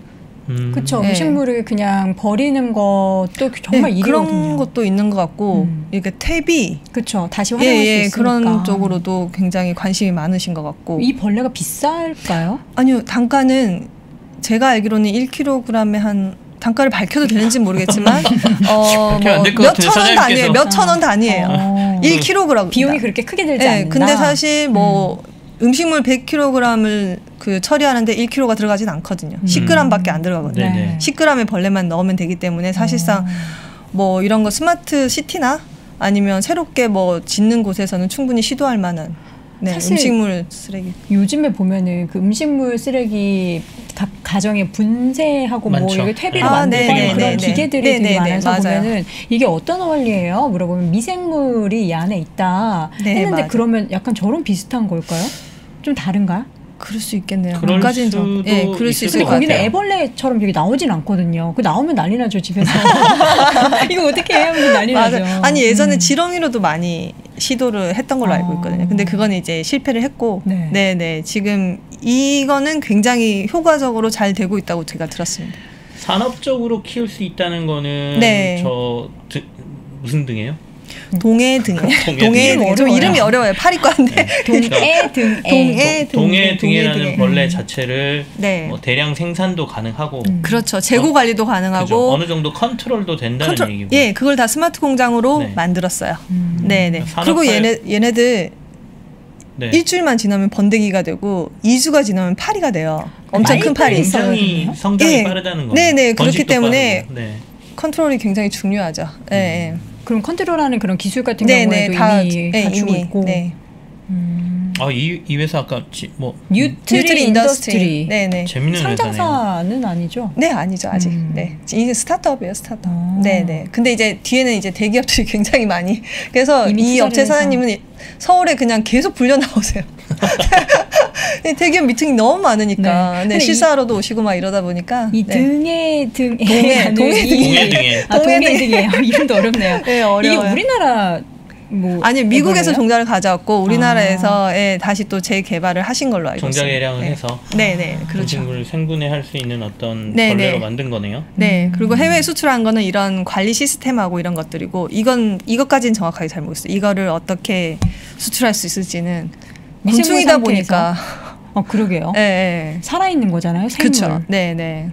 음. 그렇죠. 네. 음식물을 그냥 버리는 것도 정말 네, 일이거든요. 그런 것도 있는 것 같고 음. 이렇게 탭이 그렇죠. 다시 예, 활용할 수 예, 있으니까. 그런 쪽으로도 굉장히 관심이 많으신 것 같고 이 벌레가 비쌀까요? 아니요 단가는 제가 알기로는 일 킬로그램에 한 단가를 밝혀도 되는지 모르겠지만 어, 밝히면 안될것 몇 같은데, 천 원 단위예요. 사장님께서. 몇 천 원 단위예요. 어. 일 킬로그램 비용이 그렇게 크게 들지 네, 않는다. 근데 사실 뭐 음. 식물 백 킬로그램을 그 처리하는데 일 킬로그램가 들어가진 않거든요. 음. 십 그램밖에 안 들어가거든요. 네네. 십 그램의 벌레만 넣으면 되기 때문에 사실상 뭐 이런 거 스마트 시티나 아니면 새롭게 뭐 짓는 곳에서는 충분히 시도할 만한 네, 사실 음식물 쓰레기. 요즘에 보면은 그 음식물 쓰레기 각 가정에 분쇄하고 뭐 많죠. 이게 퇴비를 네. 만들고 아, 하는 네네, 그런 네네. 기계들이 네네, 되게 네네, 많아서 맞아요. 보면은 이게 어떤 원리예요? 물어보면 미생물이 이 안에 있다 네, 했는데 맞아요. 그러면 약간 저런 비슷한 걸까요? 좀 다른가? 그럴 수 있겠네요. 그럴 그까지는 저, 수도 예, 그럴 수 있을 있을 근데 것 것 거기는 같아요. 애벌레처럼 여기 나오진 않거든요. 그 나오면 난리 나죠 집에서. 이거 어떻게 해야 하면 난리 나죠. 맞아요. 아니 예전에 음. 지렁이로도 많이 시도를 했던 걸로 알고 있거든요. 근데 그건 이제 실패를 했고, 네. 네, 네. 지금 이거는 굉장히 효과적으로 잘 되고 있다고 제가 들었습니다. 산업적으로 키울 수 있다는 거는 네. 저 드, 무슨 등이에요? 동해 등이요. 동해 동해 등이요. 등. 좀 어려워요. 이름이 어려워요. 파리과인데. 동해 등에 동해 등. 동해 등이라는 동해 등에. 벌레 자체를 네. 뭐 대량 생산도 가능하고 음. 그렇죠. 재고 어, 관리도 그죠. 가능하고 어느 정도 컨트롤도 된다는 컨트롤, 얘기고. 예, 그걸 다 스마트 공장으로 네. 만들었어요. 음. 네, 네. 산업화- 그리고 얘네 얘네들 네. 일주일만 지나면 번데기가 되고 이 주가 지나면 파리가 돼요. 엄청 많이 큰 파리. 빨리 있어요. 굉장히 있어요. 성장이 예. 빠르다는 거. 네네, 그렇기 때문에 네. 컨트롤이 굉장히 중요하죠. 예, 예. 그럼 컨트롤하는 그런 기술 같은 네, 경우에도 네, 다, 이미 네, 갖추고 이미, 있고. 네. 음. 아, 이, 이 회사 아까 지, 뭐 뉴트리, 뉴트리 인더스트리. 인더스트리. 네, 네. 재밌는 회사네요. 상장사는 아니죠? 네, 아니죠, 아직. 음. 네. 이제 스타트업이에요, 스타트업. 아. 네, 네. 근데 이제 뒤에는 이제 대기업들이 굉장히 많이. 그래서 이미 이 투자를 업체 해서. 사장님은 서울에 그냥 계속 불려 나오세요. 대기업 미팅이 너무 많으니까. 네. 네, 근데 실사하러도 오시고 막 이러다 보니까. 이 네. 등에 등에 동해, 가는 동해 이- 등에. 동해 등에. 아 동해 동해 등이에요. 이름도 어렵네요. 네, 이게 어려워요. 우리나라 뭐 아니 미국에서 애벌레요? 종자를 가져왔고 우리나라에서 예, 다시 또 재개발을 하신 걸로 알고 있습니다. 종자 개량을 네. 해서 네, 네, 그렇죠. 음식물을 생분해할 수 있는 어떤 네, 벌레로 네. 만든 거네요. 네, 그리고 해외 수출한 거는 이런 관리 시스템하고 이런 것들이고 이건 이것까지는 정확하게 잘 모르겠어요. 이거를 어떻게 수출할 수 있을지는 미생물 곤충이다 상태에서? 보니까 어 그러게요. 예, 예. 살아있는 거잖아요. 생물. 그렇죠. 네, 네.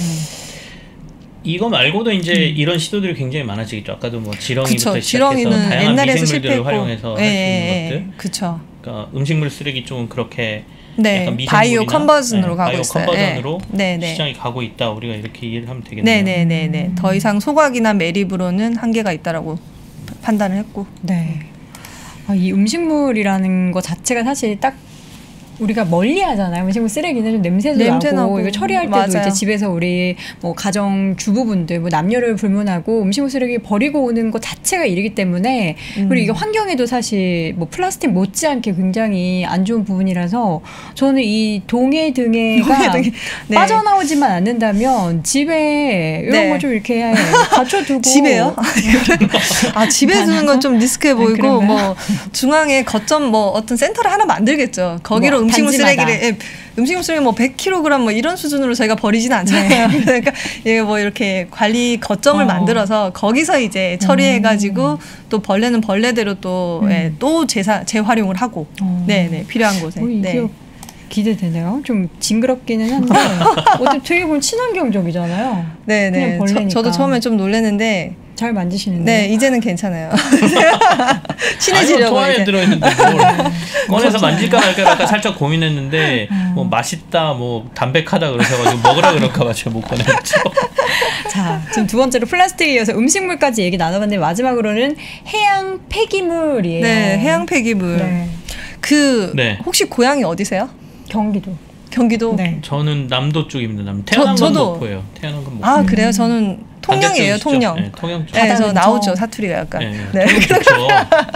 이거 말고도 이제 이런 시도들이 굉장히 많아지겠죠. 아까도 뭐 지렁이부터 그쵸. 시작해서 지렁이는 다양한 옛날에서 미생물들을 실패했고 활용해서 예, 할 수 있는 예, 것들. 예. 그렇죠. 그러니까 음식물 쓰레기 쪽은 그렇게 네, 약간 미생물이나, 바이오 컨버전으로 네, 가고 바이오 있어요. 컨버전으로 네, 네. 시장이 가고 있다. 우리가 이렇게 이해를 하면 되겠네요. 네, 네, 네, 네. 더 이상 소각이나 매립으로는 한계가 있다라고 판단을 했고. 네. 아, 이 음식물이라는 거 자체가 사실 딱 우리가 멀리 하잖아요. 음식물 쓰레기는 좀 냄새도 냄새 나고, 나고. 이거 처리할 때도 맞아요. 이제 집에서 우리 뭐 가정 주부분들 뭐 남녀를 불문하고 음식물 쓰레기 버리고 오는 것 자체가 일이기 때문에 음. 그리고 이게 환경에도 사실 뭐 플라스틱 못지않게 굉장히 안 좋은 부분이라서 저는 이 동해 등에가 동해 등에, 네. 빠져나오지만 않는다면 집에 이런 네. 거 좀 이렇게 갖춰두고 집에요? 아 집에 두는 건 좀 리스크해 아, 보이고 그런가요? 뭐 중앙에 거점 뭐 어떤 센터를 하나 만들겠죠. 거기로 뭐, 음식물 단지마다. 쓰레기를 예, 음식물 쓰레기 뭐 백 킬로그램 뭐 이런 수준으로 저희가 버리진 않잖아요. 그러니까 예, 뭐 이렇게 관리 거점을 어. 만들어서 거기서 이제 처리해 가지고 또 벌레는 벌레대로 또 음. 예, 또 재사 재활용을 하고 어. 네, 네. 필요한 곳에. 어, 이 네. 기업 기대되네요. 좀 징그럽기는 한데 어떻게 보면 친환경적이잖아요. 네, 네. 그냥 벌레니까. 저, 저도 처음에 좀 놀랐는데 잘 만드시는데. 네, 이제는 괜찮아요. 아니, 친해지려고 뭐 토안에 이제. 들어있는데 뭘 꺼내서 만질까 말까 아까 살짝 고민했는데 뭐 맛있다 뭐 담백하다 그러셔가지고 먹으라 그럴까봐 제가 못 꺼냈죠. 자, 지금 두 번째로 플라스틱에 이어서 음식물까지 얘기 나눠봤는데 마지막으로는 해양 폐기물이에요. 네, 해양 폐기물. 네. 그 네. 혹시 고향이 어디세요? 경기도. 경기도. 네. 저는 남도 쪽입니다. 남 태어난 저- 건 저도. 목포예요. 태어난 건 목포. 아 그래요? 저는 통영이에요. 반대쪽이시죠? 통영. 네, 통영 쪽. 네, 저 바다는 나오죠. 저- 사투리가 약간. 네, 네. 통영 좋죠.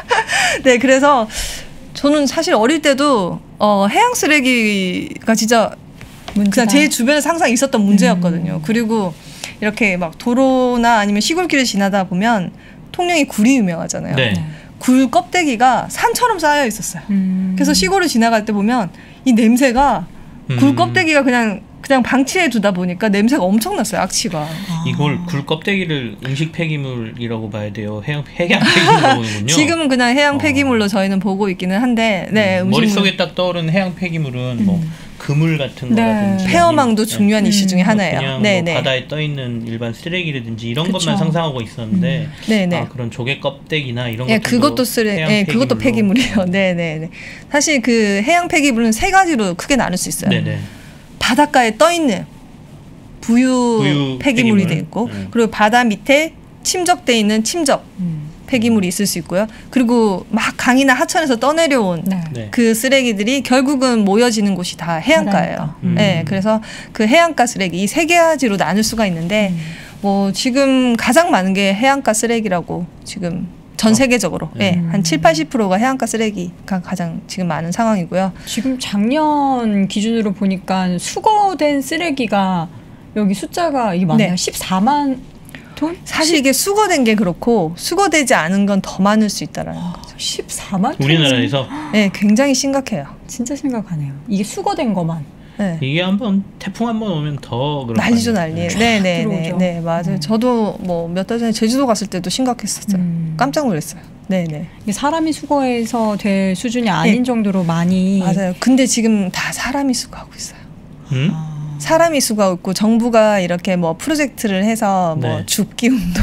네, 그래서 저는 사실 어릴 때도 어, 해양 쓰레기가 진짜 문제다. 그냥 제 주변에 항상 있었던 문제였거든요. 그리고 이렇게 막 도로나 아니면 시골길을 지나다 보면 통영이 굴이 유명하잖아요. 네. 굴 껍데기가 산처럼 쌓여 있었어요. 음. 그래서 시골을 지나갈 때 보면 이 냄새가 굴 음. 껍데기가 그냥 그냥 방치해 두다 보니까 냄새가 엄청 났어요. 악취가. 아. 이걸 굴 껍데기를 음식 폐기물이라고 봐야 돼요. 해양 해양 폐기물로 보는군요. 지금은 그냥 해양 폐기물로 어. 저희는 보고 있기는 한데, 네. 음, 머릿속에 딱 떠오르는 해양 폐기물은 음. 뭐 그물 같은 네. 거라든지 폐어망도 중요한 네. 이슈 중에 하나예요. 그냥 네, 뭐 네. 바다에 떠 있는 일반 쓰레기라든지 이런 그쵸. 것만 상상하고 있었는데 음. 네, 네. 아, 그런 조개 껍데기나 이런 예, 것도 그것도 쓰레, 예, 그것도 폐기물이에요. 네, 네, 네. 사실 그 해양 폐기물은 세 가지로 크게 나눌 수 있어요. 네, 네. 바닷가에 떠 있는 부유, 부유 폐기물이 돼 있고, 음. 그리고 바다 밑에 침적돼 있는 침적 음. 폐기물이 있을 수 있고요. 그리고 막 강이나 하천에서 떠내려온 네. 그 쓰레기들이 결국은 모여지는 곳이 다 해안가예요. 음. 네, 그래서 그 해안가 쓰레기 이 세 가지로 나눌 수가 있는데 음. 뭐 지금 가장 많은 게 해안가 쓰레기라고 지금 전 세계적으로 예, 네. 한 칠, 팔십 퍼센트가 해안가 쓰레기가 가장 지금 많은 상황이고요. 지금 작년 기준으로 보니까 수거된 쓰레기가 여기 숫자가 이게 맞나요? 네. 십사만 톤? 사실 이게 수거된 게 그렇고 수거되지 않은 건 더 많을 수 있다라는 아, 거죠. 십사만 톤? 우리나라에서? 네, 굉장히 심각해요. 진짜 심각하네요. 이게 수거된 것만. 네. 이게 한번 태풍 한번 오면 더 그런 난리죠 난리. 네네네. 네, 네, 맞아요. 음. 저도 뭐 몇 달 전에 제주도 갔을 때도 심각했었어요. 음. 깜짝 놀랐어요. 네네. 이게 사람이 수거해서 될 수준이 아닌 네. 정도로 많이. 맞아요. 근데 지금 다 사람이 수거하고 있어요. 음? 아. 사람이 수거하고 있고 정부가 이렇게 뭐 프로젝트를 해서 뭐 네. 줍기 운동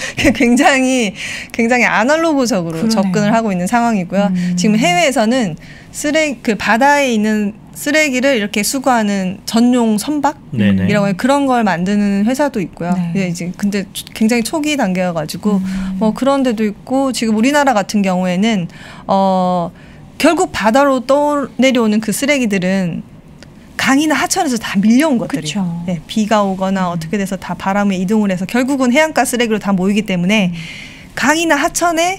굉장히 굉장히 아날로그적으로 그러네요. 접근을 하고 있는 상황이고요. 음. 지금 해외에서는 쓰레기 그 바다에 있는 쓰레기를 이렇게 수거하는 전용 선박이라고 해요. 그런 걸 만드는 회사도 있고요. 네. 이제 근데 굉장히 초기 단계여가지고 음. 뭐 그런 데도 있고 지금 우리나라 같은 경우에는 어 결국 바다로 떠내려오는 그 쓰레기들은 강이나 하천에서 다 밀려온 것들이에요. 네, 비가 오거나 음. 어떻게 돼서 다 바람에 이동을 해서 결국은 해안가 쓰레기로 다 모이기 때문에 음. 강이나 하천에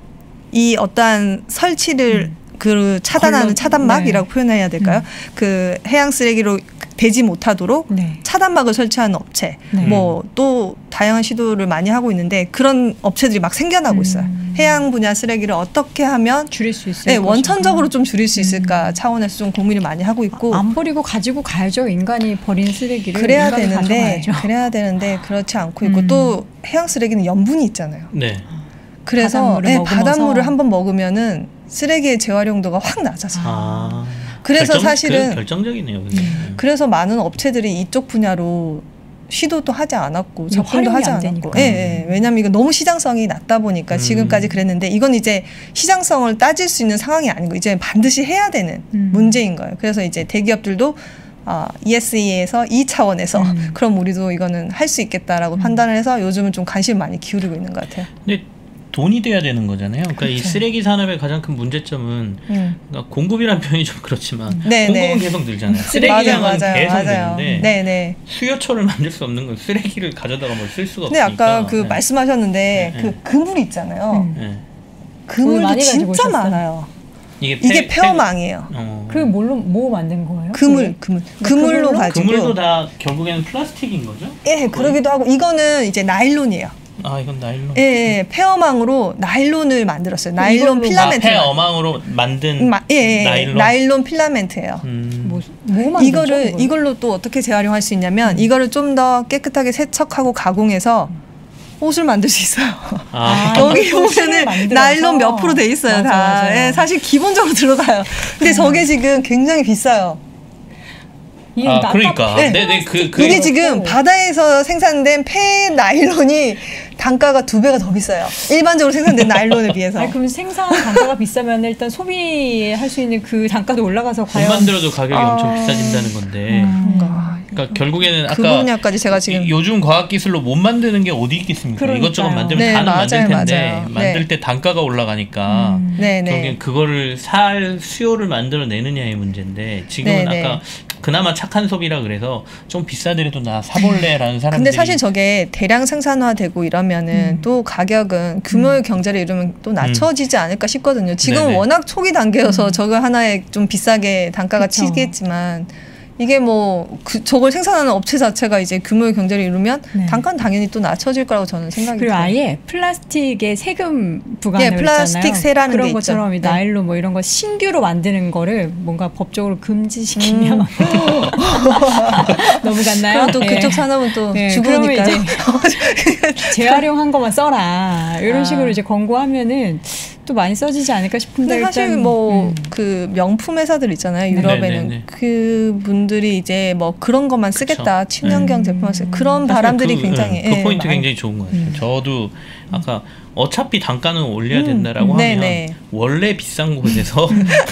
이 어떠한 설치를 음. 그 차단하는 걸로, 차단막이라고 네. 표현해야 될까요? 음. 그 해양 쓰레기로 되지 못하도록 네. 차단막을 설치하는 업체, 네. 뭐 또 다양한 시도를 많이 하고 있는데 그런 업체들이 막 생겨나고 음. 있어요. 해양 분야 쓰레기를 어떻게 하면 줄일 수 있을까? 네, 원천적으로 좀 줄일 수 있을까 음. 차원에서 좀 고민을 많이 하고 있고. 안 버리고 가지고 가야죠. 인간이 버린 쓰레기를. 그래야 되는데, 그래야 되는데 그렇지 않고 있고 음. 또 해양 쓰레기는 염분이 있잖아요. 네. 그래서 바닷물을, 네, 바닷물을 한번 먹으면은 쓰레기의 재활용도가 확 낮아져요. 아. 그래서 결정, 사실은 결정적이네요. 음. 그래서 많은 업체들이 이쪽 분야로 시도도 하지 않았고 접근도 하지 않았고. 예, 예. 왜냐하면 이거 너무 시장성이 낮다 보니까 음. 지금까지 그랬는데 이건 이제 시장성을 따질 수 있는 상황이 아니고 이제 반드시 해야 되는 음. 문제인 거예요. 그래서 이제 대기업들도 아, 이에스이에서 이 차원에서 음. 그럼 우리도 이거는 할 수 있겠다라고 음. 판단을 해서 요즘은 좀 관심을 많이 기울이고 있는 것 같아요. 근데 돈이 돼야 되는 거잖아요. 그러니까 그렇죠. 이 쓰레기 산업의 가장 큰 문제점은 음. 그러니까 공급이라는 표현이 좀 그렇지만 네, 공급은 네. 계속 늘잖아요. 쓰레기량은 맞아요, 맞아요, 계속 맞아요. 늘는데 네, 네. 수요처를 만들 수 없는 건 쓰레기를 가져다가 뭘 쓸 수가 근데 없으니까. 아까 그 네. 말씀하셨는데 네, 그 네. 그물 있잖아요. 음. 네. 그물도 진짜 많아요. 이게, 이게 폐어망이에요. 어. 그 뭘로 뭐 만든 거예요? 그물, 그물. 그물로 가지고. 그물도 다 결국에는 플라스틱인 거죠? 예, 그러기도 하고 이거는 이제 나일론이에요. 아, 이건 나일론. 예, 예, 폐어망으로 나일론을 만들었어요. 나일론 필라멘트. 아, 폐어망으로 만든 마, 예, 예, 나일론. 나일론 필라멘트예요. 음. 뭐, 뭐 만들죠? 이거를 이걸? 이걸로 또 어떻게 재활용할 수 있냐면 음. 이거를 좀 더 깨끗하게 세척하고 가공해서 옷을 만들 수 있어요. 아. 여기 보면은 나일론 몇 프로 돼 있어요. 맞아, 다. 맞아. 예, 사실 기본적으로 들어가요. 근데 저게 지금 굉장히 비싸요. 아, 그러니까. 네. 네, 네, 그, 그 이게 지금 바다에서 생산된 폐 나일론이 단가가 두 배가 더 비싸요. 일반적으로 생산된 나일론에 비해서. 아니, 그럼 생산 단가가 비싸면 일단 소비할 수 있는 그 단가도 올라가서 과연. 돈 만들어도 가격이 아... 엄청 비싸진다는 건데. 음. 그러니까 결국에는 아까 그 분야까지 제가 지금 요즘 과학 기술로 못 만드는 게 어디 있겠습니까? 그러니까요. 이것저것 만들면 네, 다는 맞아요, 만들 텐데 맞아요. 만들 네. 때 단가가 올라가니까 음. 네, 네. 결국엔 그거를 살 수요를 만들어내느냐의 문제인데 지금은 네, 아까 네. 그나마 착한 소비라 그래서 좀 비싸더라도 나 사볼래라는 사람들이. 근데 사실 저게 대량 생산화되고 이러면은 음. 또 가격은 규모의 음. 경제를 이루면 또 낮춰지지 음. 않을까 싶거든요. 지금 네네. 워낙 초기 단계여서 음. 저거 하나에 좀 비싸게 단가가 그쵸. 치겠지만 이게 뭐 그, 저걸 생산하는 업체 자체가 이제 규모의 경제를 이루면 네. 단가는 당연히 또 낮춰질 거라고 저는 생각이 그리고 들어요. 아예 플라스틱에 세금 부과를 예, 플라스틱 세라는 그런 게 것처럼 있죠. 나일론 뭐 이런 거 신규로 만드는 거를 뭔가 법적으로 금지시키면 음. 너무 갔나요? 그럼 또 네. 그쪽 산업은 또 네. 죽으니까요. 재활용한 것만 써라 이런 아. 식으로 이제 광고하면은 또 많이 써지지 않을까 싶은데 근데 사실 뭐 그 음. 명품 회사들 있잖아요. 유럽에는 네네네. 그 분들이 이제 뭐 그런 것만 쓰겠다 그쵸. 친환경 음. 제품을 쓰 그런 바람들이 그, 굉장히 그 포인트 예, 굉장히 좋은 것 같아요. 음. 저도 아까 어차피 단가는 올려야 된다라고 음. 하면 네네. 원래 비싼 곳에서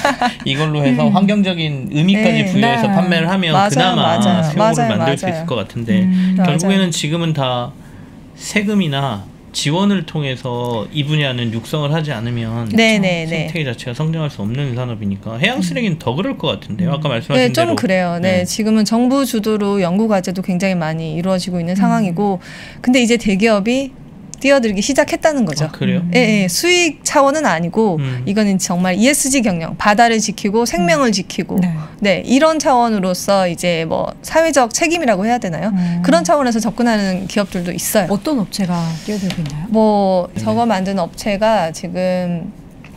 이걸로 해서 음. 환경적인 의미까지 네. 부여해서 네. 판매를 하면 맞아요, 그나마 맞아요. 새로를 만들 맞아요. 수 있을 것 같은데 음. 결국에는 맞아요. 지금은 다 세금이나 지원을 통해서 이 분야는 육성을 하지 않으면 생태계 자체가 성장할 수 없는 산업이니까 해양 쓰레기는 더 그럴 것 같은데요. 아까 말씀하신 네, 좀 대로. 그래요. 네. 네, 지금은 정부 주도로 연구 과제도 굉장히 많이 이루어지고 있는 음. 상황이고, 근데 이제 대기업이 뛰어들기 시작했다는 거죠. 아, 그래요? 예, 예, 수익 차원은 아니고 음. 이거는 정말 이에스지 경영, 바다를 지키고 생명을 음. 지키고, 네. 네, 이런 차원으로서 이제 뭐 사회적 책임이라고 해야 되나요? 음. 그런 차원에서 접근하는 기업들도 있어요. 어떤 업체가 뛰어들고 있나요? 뭐 네. 저거 만드는 업체가 지금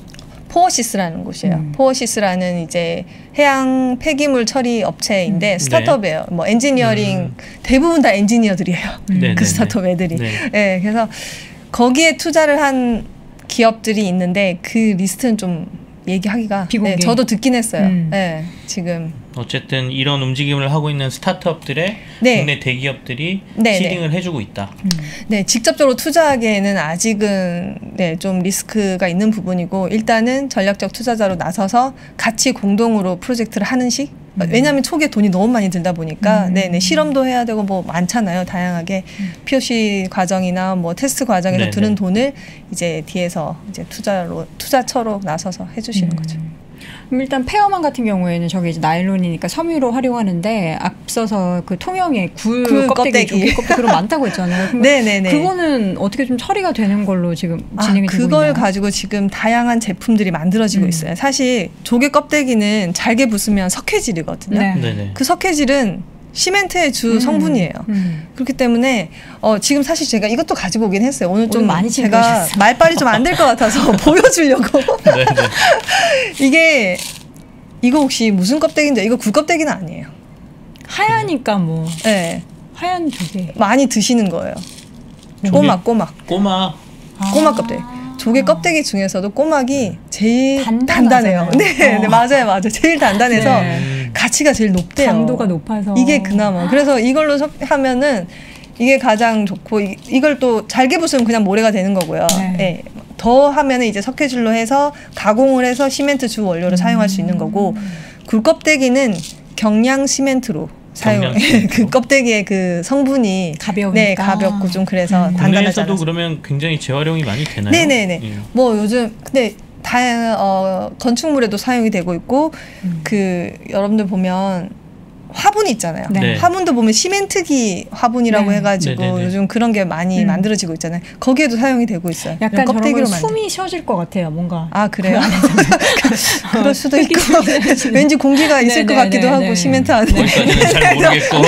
포어시스라는 곳이에요. 음. 포어시스라는 이제 해양 폐기물 처리 업체인데 음. 스타트업이에요. 네. 뭐 엔지니어링 음. 대부분 다 엔지니어들이에요. 음. 그 스타트업 애들이. 네. 네, 그래서 거기에 투자를 한 기업들이 있는데 그 리스트는 좀 얘기하기가 네, 저도 듣긴 했어요. 음. 네, 지금 어쨌든 이런 움직임을 하고 있는 스타트업들의 네. 국내 대기업들이 네, 시딩을 네. 해주고 있다. 음. 네, 직접적으로 투자하기에는 아직은 네, 좀 리스크가 있는 부분이고 일단은 전략적 투자자로 나서서 같이 공동으로 프로젝트를 하는 식. 음. 왜냐하면 초기에 돈이 너무 많이 들다 보니까 음. 네네 실험도 해야 되고 뭐 많잖아요. 다양하게 음. 피오씨 과정이나 뭐 테스트 과정에서 네네. 드는 돈을 이제 뒤에서 이제 투자로 투자처로 나서서 해주시는 음. 거죠. 그럼 일단 폐어망 같은 경우에는 저게 이제 나일론이니까 섬유로 활용하는데 앞서서 그 통영에 굴, 굴 껍데기, 조개 껍데기 그런 많다고 했잖아요. 네네네. 그거는 어떻게 좀 처리가 되는 걸로 지금 진행이 아, 되고 있나요? 그걸 가지고 지금 다양한 제품들이 만들어지고 음. 있어요. 사실 조개 껍데기는 잘게 부수면 석회질이거든요. 네. 네네. 그 석회질은 시멘트의 주 음, 성분이에요. 음. 그렇기 때문에 어, 지금 사실 제가 이것도 가지고 오긴 했어요. 오늘 좀 오늘 많이 제가 말빨이 좀 안 될 것 같아서 보여주려고. 이게 이거 혹시 무슨 껍데기인지 이거 굴 껍데기는 아니에요. 하얀니까 뭐. 네. 하얀 조개. 많이 드시는 거예요. 조개? 꼬막 꼬막. 꼬막. 아. 꼬막 껍데기. 조개 껍데기 중에서도 꼬막이 제일 단단해요. 네, 어. 네, 맞아요, 맞아요. 제일 단단해서 네. 가치가 제일 높대요. 강도가 높아서. 이게 그나마. 그래서 이걸로 하면은 이게 가장 좋고 이, 이걸 또 잘게 부수면 그냥 모래가 되는 거고요. 네. 네. 더 하면은 이제 석회질로 해서 가공을 해서 시멘트 주 원료로 음. 사용할 수 있는 거고 굴 껍데기는 경량 시멘트로 사용. 그 껍데기의 그 성분이 가벼우니까. 네, 가볍고 좀 그래서 음. 단단하잖아요. 국내에서도 그러면 굉장히 재활용이 많이 되나요? 네네네. 예. 뭐 요즘 근데 다양한 어, 건축물에도 사용이 되고 있고 음. 그 여러분들 보면 화분 있잖아요. 네. 화분도 보면 시멘트기 화분이라고 네. 해가지고 네네네. 요즘 그런 게 많이 음. 만들어지고 있잖아요. 거기에도 사용이 되고 있어요. 약간 껍데기로 숨이 쉬어질 것 같아요. 뭔가. 아 그래요? 그럴 수도 있고 왠지 공기가 있을 것 같기도 하고 시멘트 안에. 거기까지는 잘 모르겠고.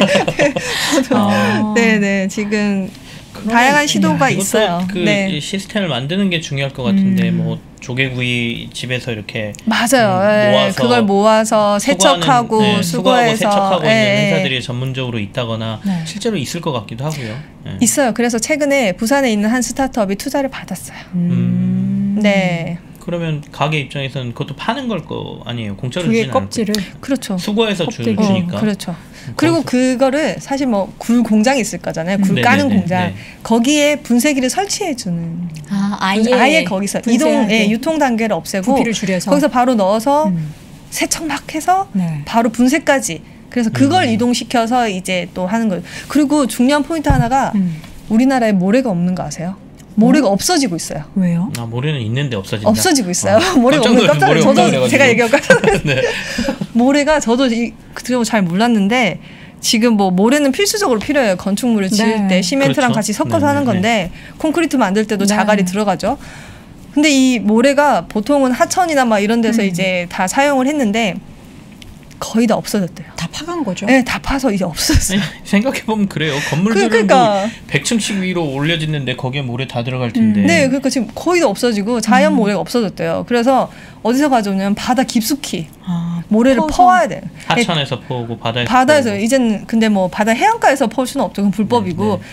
네네. 네네. 지금 다양한 시도가 있어요. 그 네. 시스템을 만드는 게 중요할 것 같은데 음. 뭐 조개구이 집에서 이렇게 맞아요. 음, 모아서 그걸 모아서 세척하고 네, 수거해서 세척하고 네. 있는 회사들이 전문적으로 있다거나 네. 실제로 있을 것 같기도 하고요. 네. 있어요. 그래서 최근에 부산에 있는 한 스타트업이 투자를 받았어요. 음. 네. 그러면 가게 입장에서는 그것도 파는 걸 거 아니에요? 공짜로 주지는 않을 껍질을 그렇죠. 수거해서 주, 주니까. 어, 그렇죠. 그리고 그거를 사실 뭐 굴 공장이 있을 거잖아요. 굴 음. 까는 네네네. 공장. 네. 거기에 분쇄기를 설치해 주는. 아, 아예, 아예 거기서 이동 예, 유통 단계를 없애고 부피를 줄여서 거기서 바로 넣어서 음. 세척 막 해서 네. 바로 분쇄까지. 그래서 그걸 음. 이동시켜서 이제 또 하는 거예요. 그리고 중요한 포인트 하나가 음. 우리나라에 모래가 없는 거 아세요? 모래가 어? 없어지고 있어요. 왜요? 아, 모래는 있는데 없어진다. 없어지고 있어요. 어. 모래가 없는 깜짝 놀랐어요. 저도 제가 얘기하고 깜짝 놀랐어요. 네. 모래가 저도 이, 그거 잘 몰랐는데 지금 뭐 모래는 필수적으로 필요해요. 건축물을 지을 네. 때 시멘트랑 그렇죠. 같이 섞어서 네, 하는 건데 네. 콘크리트 만들 때도 네. 자갈이 들어가죠. 근데 이 모래가 보통은 하천이나 막 이런 데서 음. 이제 다 사용을 했는데 거의 다 없어졌대요. 다 파간 거죠? 네, 다 파서 이제 없어졌어요. 생각해보면 그래요. 건물들은 그러니까. 뭐 백 층씩 위로 올려짓는데 거기에 모래 다 들어갈 텐데. 음. 네, 그러니까 지금 거의 다 없어지고 자연 모래가 음. 없어졌대요. 그래서 어디서 가져오냐면 바다 깊숙이 아, 모래를 퍼서. 퍼와야 돼요. 하천에서 네, 퍼오고 바다에서 바다에서 퍼오고. 이제는 근데 뭐 바다 해안가에서 퍼올 수는 없죠. 그건 불법이고. 네, 네.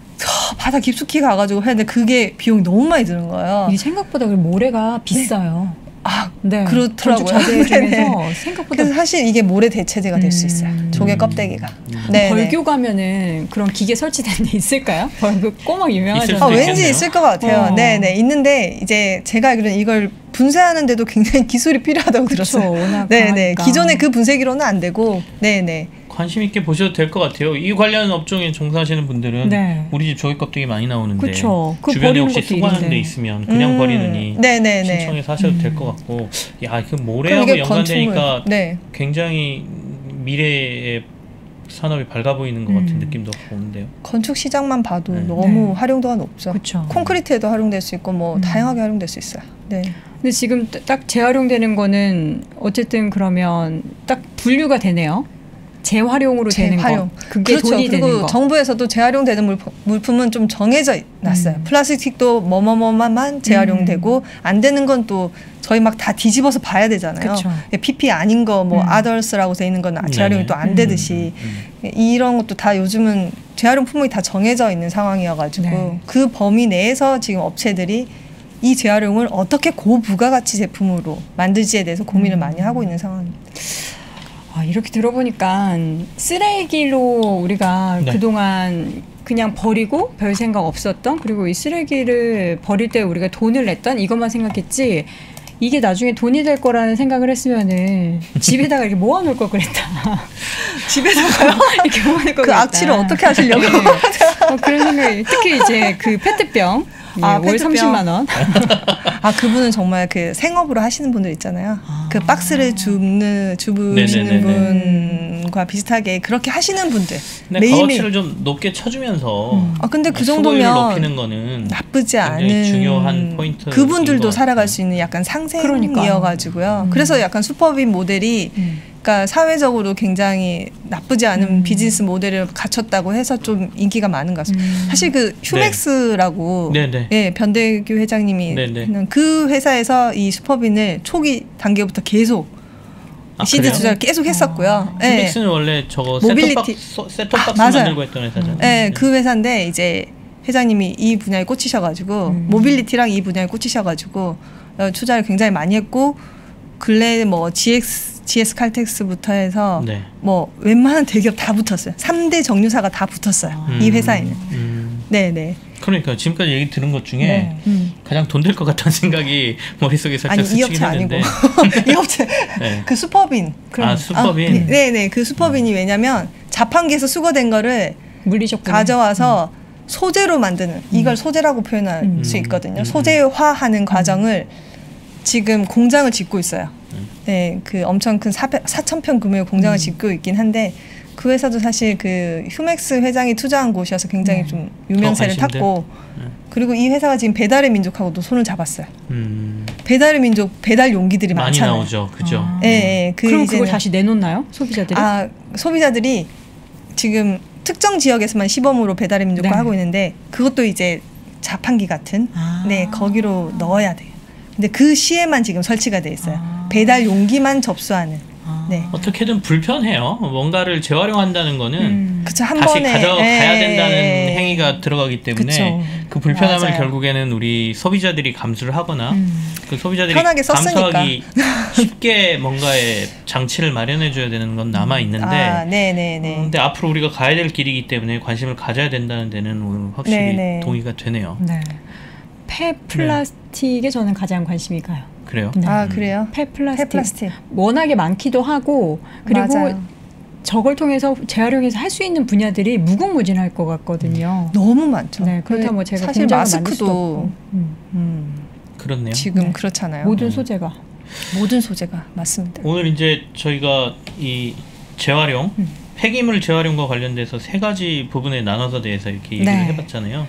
바다 깊숙이 가가지고 했는데 그게 비용이 너무 많이 드는 거예요. 이게 생각보다 모래가 비싸요. 네. 아, 네. 그렇더라고요. 자재 중에서 생각보다. 그래서 사실 이게 모래 대체제가 될 수 있어요. 음. 조개 껍데기가. 음. 네, 벌교 가면은 그런 기계 설치된 데 있을까요? 벌교 꼬막 유명하잖아요. 아, 왠지 있을 것 같아요. 어. 네, 네, 있는데 이제 제가 알기로는 이걸 분쇄하는데도 굉장히 기술이 필요하다고 그쵸, 들었어요. 네, 네. 기존의 그 분쇄기로는 안 되고, 네, 네. 관심 있게 보셔도 될 것 같아요. 이 관련 업종에 종사하시는 분들은 네. 우리 집 조개 껍데기 많이 나오는데 그쵸. 주변에 혹시 수거하는 데 있으면 그냥 음. 버리느니 네네네. 신청해서 하셔도 음. 될 것 같고, 야, 그 모래하고 연관되니까 네. 굉장히 미래의 산업이 밝아 보이는 것 같은 음. 느낌도 오는데요. 건축 시장만 봐도 네. 너무 네. 활용도가 높죠. 그쵸. 콘크리트에도 활용될 수 있고 뭐 음. 다양하게 활용될 수 있어요. 네. 근데 지금 딱 재활용되는 거는 어쨌든 그러면 딱 분류가 되네요. 재활용으로 재활용. 되는 거. 그게 그렇죠. 돈이 그리고 되는 거. 정부에서도 재활용되는 물품, 물품은 좀 정해져 놨어요. 음. 플라스틱도 뭐뭐뭐만 재활용되고 음. 안 되는 건 또 저희 막 다 뒤집어서 봐야 되잖아요. 피피 아닌 거 뭐 아더스라고 돼 있는 건 재활용이 또 안 되듯이 음. 이런 것도 다 요즘은 재활용 품목이 다 정해져 있는 상황이어가지고 네. 그 범위 내에서 지금 업체들이 이 재활용을 어떻게 고부가가치 제품으로 만들지에 대해서 고민을 음. 많이 하고 있는 상황입니다. 아, 이렇게 들어보니까 쓰레기로 우리가 네. 그동안 그냥 버리고 별 생각 없었던, 그리고 이 쓰레기를 버릴 때 우리가 돈을 냈던 이것만 생각했지, 이게 나중에 돈이 될 거라는 생각을 했으면은 집에다가 이렇게 모아놓을 걸 그랬다. 집에다가요? 이렇게 모아놓을 걸 그 그랬다. 악취를 어떻게 하시려고? 네. 어, 그런 생각이, 특히 이제 그 페트병. 예, 아, 월 삼십만 원. 아, 그분은 정말 그 생업으로 하시는 분들 있잖아요. 아. 그 박스를 줍는, 주부시는 분과 비슷하게 그렇게 하시는 분들. 근데 값어치를 좀 높게 쳐주면서. 음. 아, 근데 그 정도면 높이는 거는 나쁘지 않은. 중요한 포인트. 그분들도 살아갈 수 있는 약간 상생이어가지고요. 음. 그래서 약간 슈퍼빈 모델이 음. 그러니까 사회적으로 굉장히 나쁘지 않은 음. 비즈니스 모델을 갖췄다고 해서 좀 인기가 많은 것 같습니다. 음. 사실 그 휴맥스라고 네. 예, 변대규 회장님이 네네. 그 회사에서 이 슈퍼빈을 초기 단계부터 계속 아, 시드 그래요? 투자를 계속 했었고요. 아. 예. 휴맥스는 원래 저거 모빌리티 셋톱박스 아, 만들고 했던 회사잖아요. 예, 네. 그 회사인데 이제 회장님이 이 분야에 꽂히셔가지고 음. 모빌리티랑 이 분야에 꽂히셔가지고 투자를 굉장히 많이 했고 근래 뭐 지엑스 지에스 칼텍스부터 해서 네. 뭐 웬만한 대기업 다 붙었어요. 삼 대 정유사가 다 붙었어요. 음, 이 회사에는. 음. 네네. 그러니까 지금까지 얘기 들은 것 중에 네. 음. 가장 돈 될 것 같다는 생각이 머릿속에 살짝 아니, 스치긴 이 업체 했는데. 아니고 이 업체 네. 그 슈퍼빈. 아 슈퍼빈. 아, 네네 그 슈퍼빈이 음. 왜냐면 자판기에서 수거된 거를 물리적 가져와서 음. 소재로 만드는 이걸 소재라고 표현할 음. 수 있거든요. 소재화하는 과정을 지금 공장을 짓고 있어요. 네, 그 엄청 큰 사천 평 규모의 공장을 음. 짓고 있긴 한데 그 회사도 사실 그 휴맥스 회장이 투자한 곳이어서 굉장히 네. 좀 유명세를 탔고 네. 그리고 이 회사가 지금 배달의 민족하고도 손을 잡았어요. 음. 배달의 민족 배달 용기들이 많이 많잖아요. 나오죠, 그죠? 아. 네, 네, 그 그럼 그걸 다시 내놓나요, 소비자들이? 아, 소비자들이 지금 특정 지역에서만 시범으로 배달의 민족과 네. 하고 있는데 그것도 이제 자판기 같은 아. 네 거기로 넣어야 돼요. 근데 그 시에만 지금 설치가 돼 있어요. 아. 배달 용기만 접수하는. 아. 네. 어떻게든 불편해요. 뭔가를 재활용한다는 거는 음. 그쵸, 한 다시 번에 가져가야 에이. 된다는 행위가 들어가기 때문에 그쵸. 그 불편함을 맞아요. 결국에는 우리 소비자들이 감수를 하거나 음. 그 소비자들이 편하게 감수하기 쉽게 뭔가의 장치를 마련해줘야 되는 건 남아 있는데. 아, 네네네. 어, 근데 앞으로 우리가 가야 될 길이기 때문에 관심을 가져야 된다는 데는 오늘 확실히 네네. 동의가 되네요. 네. 폐플라스틱에 네. 저는 가장 관심이 가요. 그래요? 네. 아 그래요? 폐플라스틱. 폐플라스틱. 워낙에 많기도 하고 그리고 맞아요. 저걸 통해서 재활용해서 할 수 있는 분야들이 무궁무진할 것 같거든요. 너무 많죠. 네, 그렇다면 뭐 제가 사실 마스크도 음. 음. 그렇네요. 지금 네. 그렇잖아요. 모든 소재가 모든 소재가 맞습니다. 오늘 이제 저희가 이 재활용 음. 폐기물 재활용과 관련돼서 세 가지 부분에 나눠서 대해서 이렇게 얘기를 네. 해봤잖아요.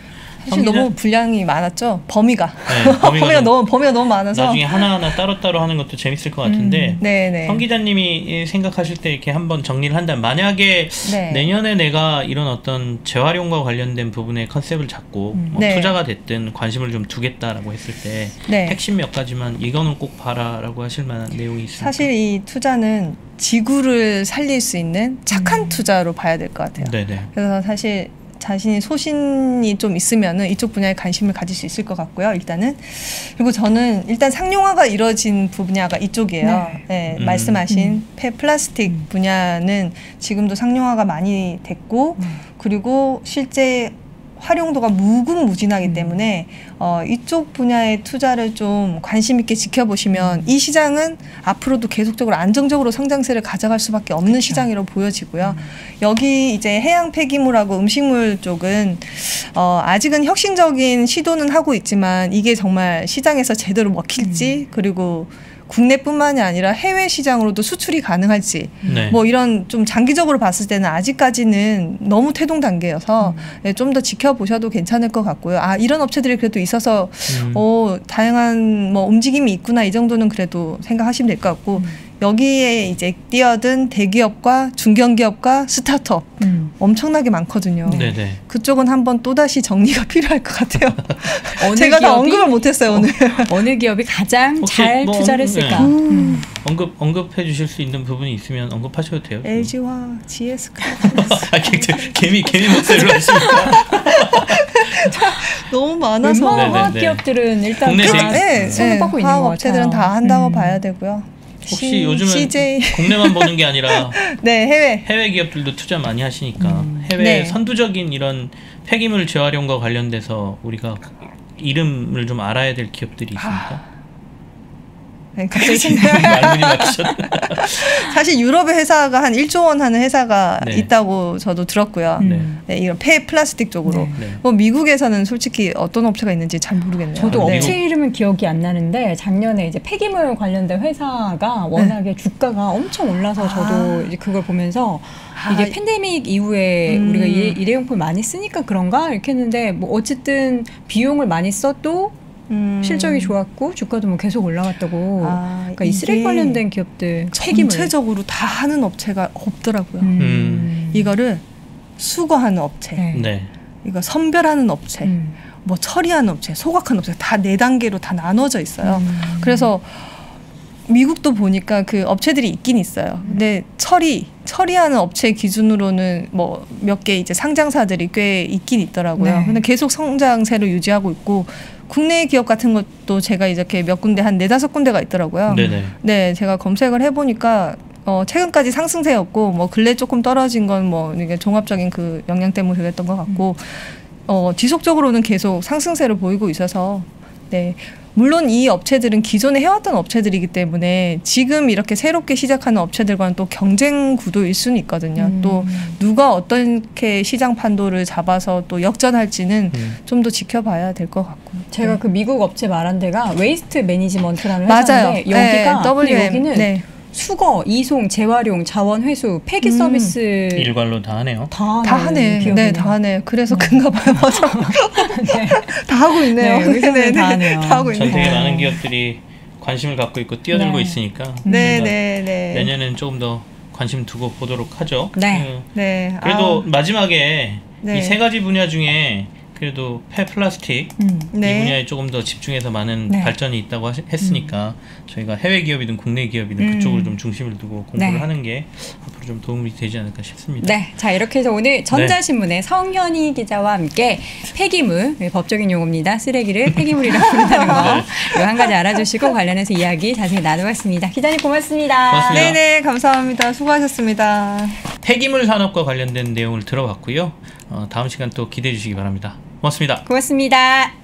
사실 성기자? 너무 분량이 많았죠. 범위가. 네, 범위가, 범위가 너무 범위가 너무 많아서 나중에 하나하나 따로따로 하는 것도 재밌을 것 같은데 음, 네네. 성 기자님이 생각하실 때 이렇게 한번 정리를 한다면 만약에 네. 내년에 내가 이런 어떤 재활용과 관련된 부분의 컨셉을 잡고 음, 뭐 네. 투자가 됐든 관심을 좀 두겠다라고 했을 때 네. 핵심 몇 가지만 이거는 꼭 봐라라고 하실 만한 내용이 있습니까? 사실 이 투자는 지구를 살릴 수 있는 착한 음. 투자로 봐야 될 것 같아요. 네네. 그래서 사실 자신이 소신이 좀 있으면은 이쪽 분야에 관심을 가질 수 있을 것 같고요. 일단은 그리고 저는 일단 상용화가 이루어진 분야가 이쪽이에요. 네. 네, 음. 말씀하신 음. 폐플라스틱 음. 분야는 지금도 상용화가 많이 됐고 음. 그리고 실제 활용도가 무궁무진하기 음. 때문에 어, 이쪽 분야의 투자를 좀 관심 있게 지켜보시면 음. 이 시장은 앞으로도 계속적으로 안정적으로 성장세를 가져갈 수밖에 없는 그렇죠. 시장이라고 보여지고요. 음. 여기 이제 해양 폐기물하고 음식물 쪽은 어, 아직은 혁신적인 시도는 하고 있지만 이게 정말 시장에서 제대로 먹힐지 음. 그리고 국내뿐만이 아니라 해외 시장으로도 수출이 가능할지 네. 뭐 이런 좀 장기적으로 봤을 때는 아직까지는 너무 태동 단계여서 음. 네, 좀 더 지켜보셔도 괜찮을 것 같고요. 아 이런 업체들이 그래도 있어서 음. 어, 다양한 뭐 움직임이 있구나 이 정도는 그래도 생각하시면 될 것 같고 음. 여기에 이제 뛰어든 대기업과 중견기업과 스타트업 음. 엄청나게 많거든요. 네. 네네. 그쪽은 한번 또다시 정리가 필요할 것 같아요. 어느 제가 다 기업이- 언급을 못했어요 오늘. 어느 기업이 가장 혹시 잘 뭐 투자를 언급- 했을까? 네. 음. 언급 언급해 주실 수 있는 부분이 있으면 언급하셔도 돼요. 엘지와 지에스카 아, 개- 개미 개미 목소리로 하십니까? 너무 많아서 웬만한 네네네. 화학 기업들은 일단 국내 다 생- 네, 손을 네. 뻗고 있는 것 화학 같아요. 업체들은 다 한다고 음. 봐야 되고요. 혹시 시- 요즘은 씨제이 국내만 보는 게 아니라 네 해외 해외 기업들도 투자 많이 하시니까 음. 해외 네. 선두적인 이런 폐기물 재활용과 관련돼서 우리가 이름을 좀 알아야 될 기업들이 있습니까? 네, 갑자기 생각. 말문이 막히셨네. 사실 유럽의 회사가 한 일조 원 하는 회사가 네. 있다고 저도 들었고요. 음. 네, 이런 폐 플라스틱 쪽으로. 네. 네. 뭐 미국에서는 솔직히 어떤 업체가 있는지 잘 모르겠네요. 저도 아, 네. 업체 이름은 기억이 안 나는데 작년에 이제 폐기물 관련된 회사가 워낙에 주가가 엄청 올라서 저도 아. 이제 그걸 보면서 아, 이게 팬데믹 이후에 음. 우리가 일회, 일회용품 많이 쓰니까 그런가 이렇게 했는데 뭐 어쨌든 비용을 많이 써도 음. 실적이 좋았고 주가도 뭐 계속 올라갔다고. 아, 그러니까 이 쓰레기 이게 관련된 기업들 폐기물. 전체적으로 다 하는 업체가 없더라고요. 음. 음. 이거를 수거하는 업체, 네. 네. 이거 선별하는 업체, 음. 뭐 처리하는 업체, 소각하는 업체 다 네 단계로 다 나눠져 있어요. 음. 그래서 미국도 보니까 그 업체들이 있긴 있어요. 근데 처리 처리하는 업체 기준으로는 뭐 몇 개 이제 상장사들이 꽤 있긴 있더라고요. 네. 근데 계속 성장세를 유지하고 있고 국내 기업 같은 것도 제가 이렇게 몇 군데 한 네다섯 군데가 있더라고요. 네네. 네, 제가 검색을 해보니까 어, 최근까지 상승세였고 뭐 근래 조금 떨어진 건 뭐 이게 종합적인 그 영향 때문에 그랬던 것 같고 어, 지속적으로는 계속 상승세를 보이고 있어서 네. 물론 이 업체들은 기존에 해왔던 업체들이기 때문에 지금 이렇게 새롭게 시작하는 업체들과는 또 경쟁 구도일 수는 있거든요. 음. 또 누가 어떻게 시장 판도를 잡아서 또 역전할지는 음. 좀 더 지켜봐야 될 것 같고. 제가 네. 그 미국 업체 말한 데가 웨이스트 매니지먼트라는 맞아요. 회사인데 여기가 네, 근데 더블유엠. 여기는 네. 수거, 이송, 재활용, 자원 회수, 폐기 음. 서비스 일괄로 다 하네요. 다, 다 하는 하네. 기업이네요. 네, 다 하네. 그래서 네. 큰가 봐요. 맞아. 네. 다 하고 있네요. 네, 여기서는 다 하네요. 다 하고 전 있네요. 세계 어. 많은 기업들이 관심을 갖고 있고 뛰어들고 네. 있으니까 네, 우리가 네, 네. 내년엔 조금 더 관심 두고 보도록 하죠. 네. 음, 네. 그래도 아, 마지막에 네. 이 세 가지 분야 중에 그래도 폐플라스틱 음. 네. 이 분야에 조금 더 집중해서 많은 네. 발전이 있다고 하시, 했으니까 저희가 해외 기업이든 국내 기업이든 음. 그쪽으로 좀 중심을 두고 공부를 네. 하는 게 앞으로 좀 도움이 되지 않을까 싶습니다. 네, 자 이렇게 해서 오늘 전자신문의 성현희 기자와 함께 폐기물, 네, 법적인 용어입니다. 쓰레기를 폐기물이라고 부른다는 거 이거 한 가지 알아주시고 관련해서 이야기 자세히 나눠봤습니다. 기자님 고맙습니다. 고맙습니다. 네네, 감사합니다. 수고하셨습니다. 폐기물 산업과 관련된 내용을 들어봤고요. 어, 다음 시간 또 기대해 주시기 바랍니다. 고맙습니다. 고맙습니다.